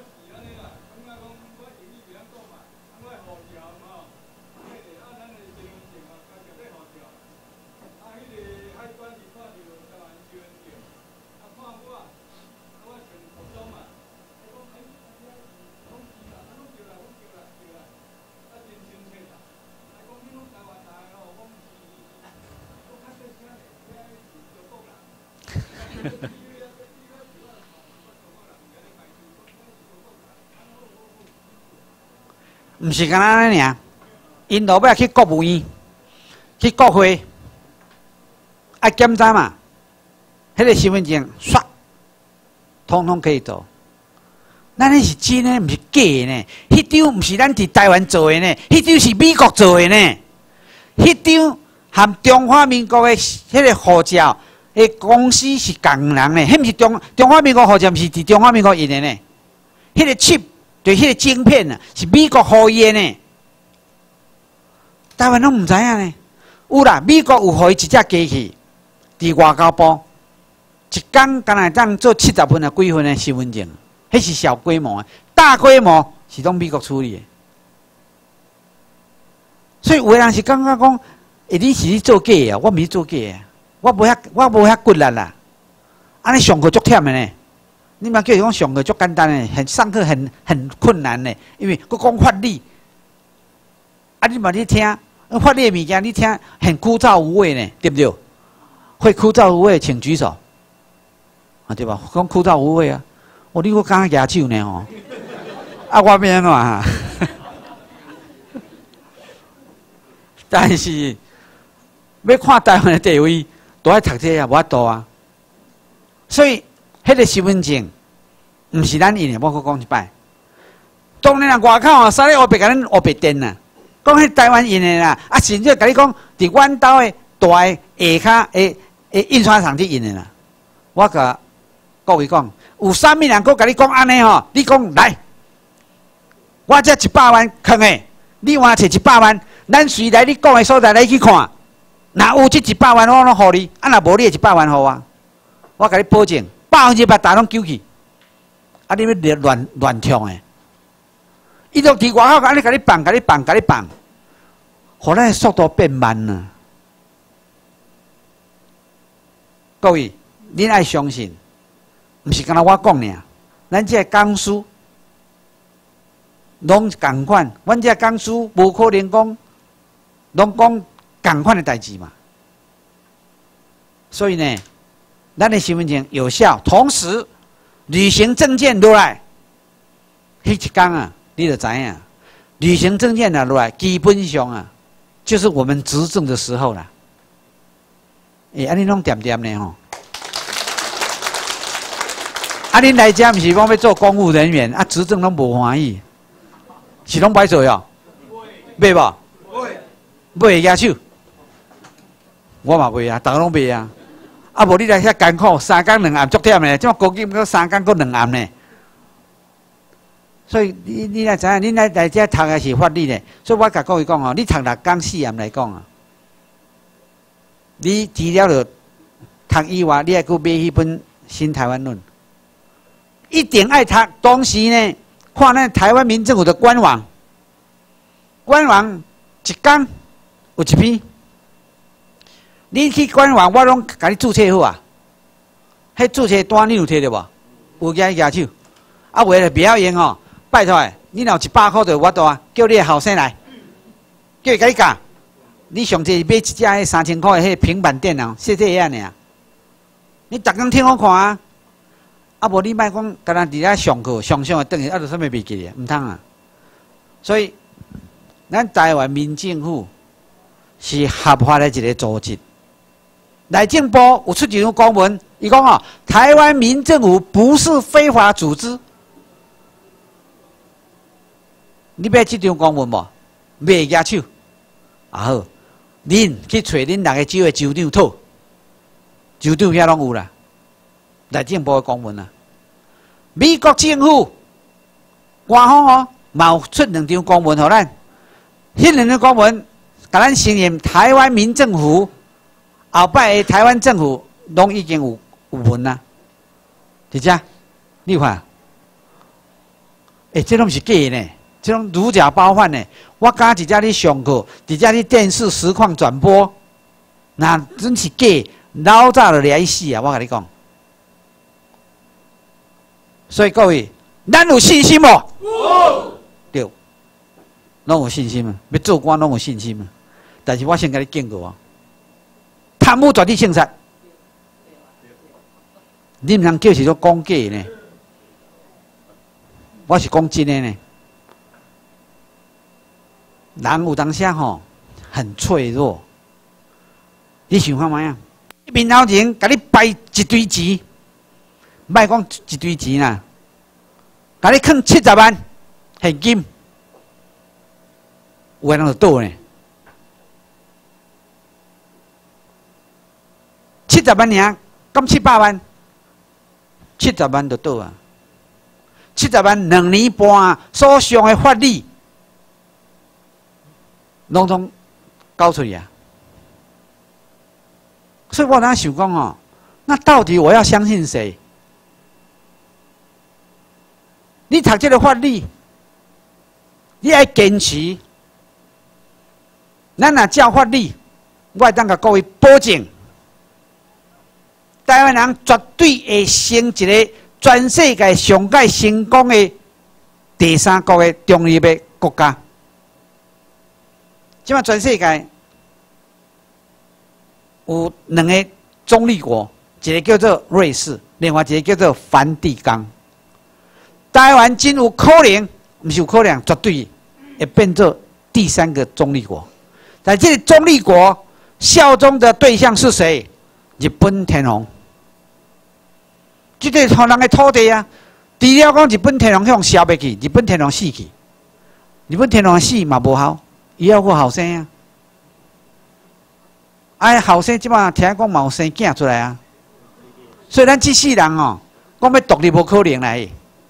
毋是干那尔，因落尾去国务院、去国会，爱检查嘛，迄个身份证刷，通通可以做。咱迄是真的，毋是假的呢。迄张毋是咱伫台湾做的呢，迄张是美国做的呢。迄张含中华民国的迄个护照的公司是共人呢，迄毋是中华民国护照，毋是伫中华民国印的呢。迄个 chip 对，迄个晶片啊，是美国予伊的呢。台湾拢毋知影呢。有啦，美国有予伊一只机器，伫外交部，一工敢若当做70份啊几份的身份证，迄是小规模的，大规模是拢美国处理的。所以有的人是感觉讲，你是做假啊，我毋是做假啊，我无遐骨力啦，安尼上课足忝的呢。你嘛叫伊讲上课足简单的，上课很困难的，因为佮讲法律，啊你嘛你听，法律的物件你听很枯燥无味呢，对不对？会枯燥无味，请举手，啊对吧？讲枯燥无味啊，你我刚刚举手呢吼，啊我变安怎哈？但是要看台湾的地位，都爱读这啊，无法度啊，所以。迄个身份证，毋是咱印的，我讲一摆。当然啦，外口啊，啥咧黑白甲咱黑白电啦。讲迄台湾印的啦，啊，甚至甲你讲，伫阮兜的大的下骹的印刷厂去印的啦。我甲各位讲，有啥物人佫甲你讲安尼吼？你讲来，我这100万坑的，你换摕100万，咱随来你讲的所在来去看，若有这100万我拢互你，啊，若无你的100万互我，我甲你保证。100%大拢救去，啊！你要乱冲诶！伊就伫外口安尼甲你放，互咱诶速度变慢啦。各位，恁爱相信，毋是干那我讲尔，咱这工书拢共款，阮这工书无可能讲拢讲共款诶代志嘛。所以呢。咱的身份证有效，同时旅行证件落来，迄一天啊，你就知影，旅行证件啊落来，基本上啊，就是我们执政的时候啦。安尼拢点呢吼？啊，恁来遮毋是讲要做公务人员，啊，执政拢无欢喜，是拢歹做哟？袂无？袂举手，我嘛袂啊，逐个拢袂啊。啊，无你来遐艰苦，3工2暗足忝呢，即马高级搁3工搁2暗呢。 所以你来知影，你来这读的是法律呢。所以我甲各位讲哦，你读6讲4年来讲啊，你除了了读以外，你还阁买迄本《新台湾论》，一定爱读。同时呢，看咱台湾民政府的官网，一天有一篇。你去官网，我拢甲你注册好啊。迄注册单你有摕着无？有举手。啊，为了不要用哦。拜托诶，你若有100块就我度啊，叫你的后生来，叫伊甲你教。你上济买一只迄3000块的迄平板电脑，细细样尔。你逐工听我看啊，啊无你莫讲，干那伫遐上课，上的等于啊，著啥物袂记咧，毋通啊。所以，咱台湾民政府是合法的一个组织。内政部有出一张公文，伊讲哦，台湾民政府不是非法组织。你要这张公文无？袂举手。啊好，恁去找恁6个州的州长讨，州长遐拢有啦。内政部的公文啊，美国政府官方哦，嘛有出2张公文互咱。迄2张公文，甲咱承认台湾民政府，后摆的台湾政府拢已经有文啦。伫遮，你看，这拢是假的呢。这种如假包换呢？我刚伫遮咧上课，伫遮咧电视实况转播，那真是假，老早就来死啊！我甲你讲，所以各位，咱有信心无？有。对，拢有信心啊！要做官拢有信心啊！但是我先甲你警告哦，贪污绝对性杀，你毋通叫是做讲假呢？我是讲真的呢。人有当时吼很脆弱，你想看卖啊？面头前甲你摆一堆钱，莫讲一堆钱啦，甲你囥70万现金，有诶人就倒呢。70万尔，敢700万，70万就倒啊。70万2年半所上的法律。拢交出去啊！所以我当想讲哦，那到底我要相信谁？你读这个法律，你要坚持。咱若照法律，我会当甲各位保证，台湾人绝对会成一个全世界上界成功的第3国的中立的国家。即马全世界有2个中立国，一个叫做瑞士，另外一个叫做梵蒂冈。台湾真有可能，不是有可能，绝对会变做第3个中立国。在这个中立国效忠的对象是谁？日本天皇。这个互人的土地啊，除了讲日本天皇向消灭去，日本天皇死去，日本天皇死嘛无效。伊还有个后生啊！哎，后生即马听讲嘛有生囝出来啊！所以咱这世人哦，讲要独立无可能来，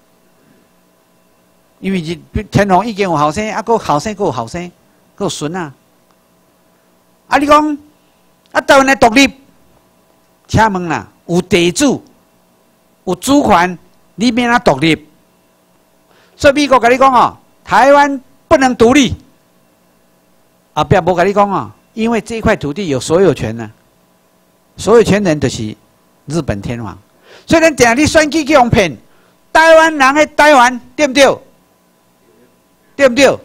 因为天皇已经有后生，啊，个后生，个有后生，个有孙啊！啊，你讲啊，台湾的独立，请问啦，有地主，有主权，你免哪独立？所以美国跟你讲哦，台湾不能独立。啊，不要无甲你讲哦，因为这块土地有所有权呢、所有权人就是日本天皇，所以咱定你选举去用骗台湾人的台湾，对不对？对不对？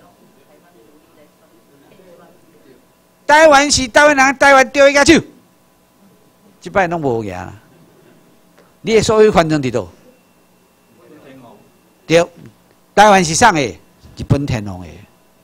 台湾是台湾人，台湾丢一下手，这摆拢无赢啦。你的所有权人伫倒？对，台湾是谁的？日本天皇的。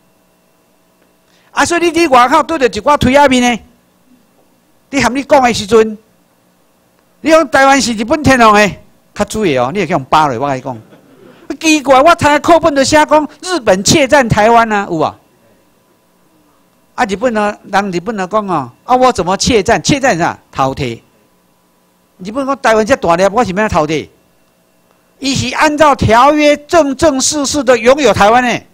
啊，所以你伫外口对着一寡推仔面呢，你含你讲的时阵，你讲台湾是日本天皇的，较注意哦，你会去用扒落。我甲你讲，奇怪，我睇课本就写讲日本窃占台湾啊，有啊？啊，日本人讲哦，啊，我怎么窃占？窃占啥？偷摕。日本讲台湾遮大粒，我是免偷摕。 伊是按照条约正正式式的拥有台湾呢。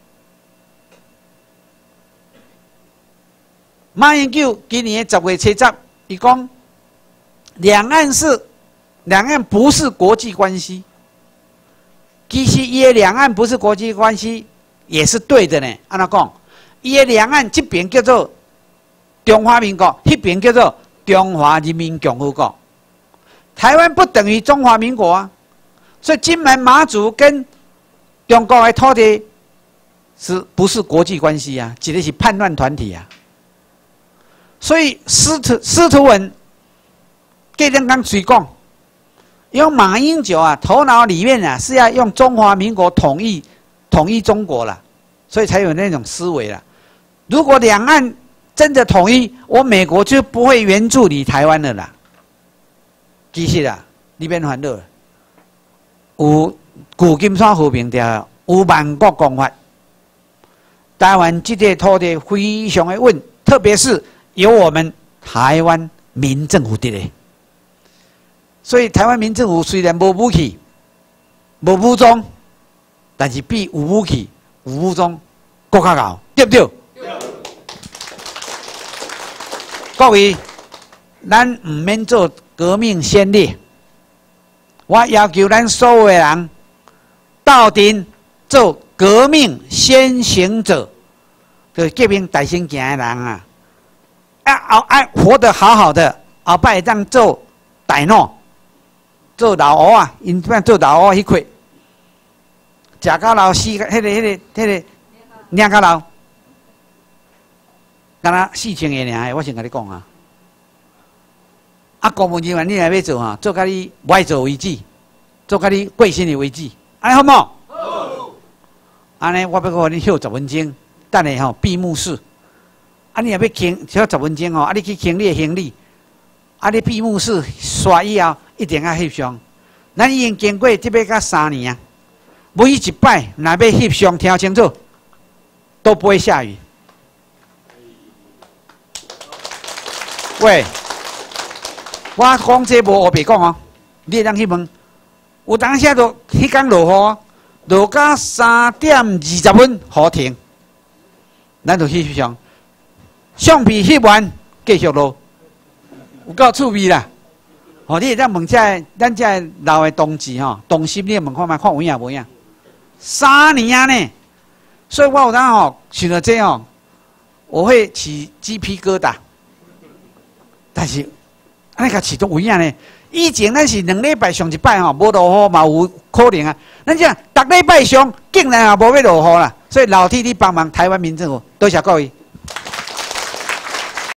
马英九今年10月7日，伊讲两岸不是国际关系。其实伊的两岸不是国际关系也是对的呢。按怎讲？伊的两岸这边叫做中华民国，那边叫做中华人民共和国。台湾不等于中华民国啊，所以金门、马祖跟中国的土地不是国际关系啊？指的是叛乱团体啊。所以司徒文给人刚嘴讲，因为马英九啊头脑里面啊是要用中华民国统一中国了，所以才有那种思维了。如果两岸真的统一，我美国就不会援助你台湾了啦。其实啊，你免烦恼了。有旧金山和平条约，有万国公法，台湾这块土地非常的稳，特别是由我们台湾民政府的，所以台湾民政府虽然无武器、无武装，但是比有武器、有武装更加高，对不对？各位，咱唔免做革命先烈，我要求咱所有的人斗阵做革命先行者，就是革命大先行的人啊！活得好好的，后摆会当做大脑，做老乌啊，因做老乌迄块，食到老死，迄个领到老。敢若4000个尔，我先甲你讲啊！公务人员你若要做哈，做甲你不爱做为止，做甲你过身的为止，安尼好冇？好。安尼我要甲你休10分钟，等下吼闭幕式。你若要倾，休10分钟吼，你去倾你的行李，你闭幕式刷以后一定要翕相。咱已经经过这边甲3年啊，每一摆若要翕相，听清楚，都不会下雨。喂，我讲这无黑白讲哦，你会当去问。有当时都迄天落雨啊，落到3点20分，雨停，咱就去翕相。相片翕完，继续落，有够趣味啦！哦，你会当问咱这老的同志吼，同心你问看卖，看有影无影？3年啊呢，所以我有当吼想到这哦，我会起鸡皮疙瘩。但是，安尼甲启动有影呢？以前咱是2礼拜上一摆吼，无落雨嘛有可能啊。咱这逐礼拜上竟然也无要落雨啦，所以老天你帮忙台湾民政府，多谢各位。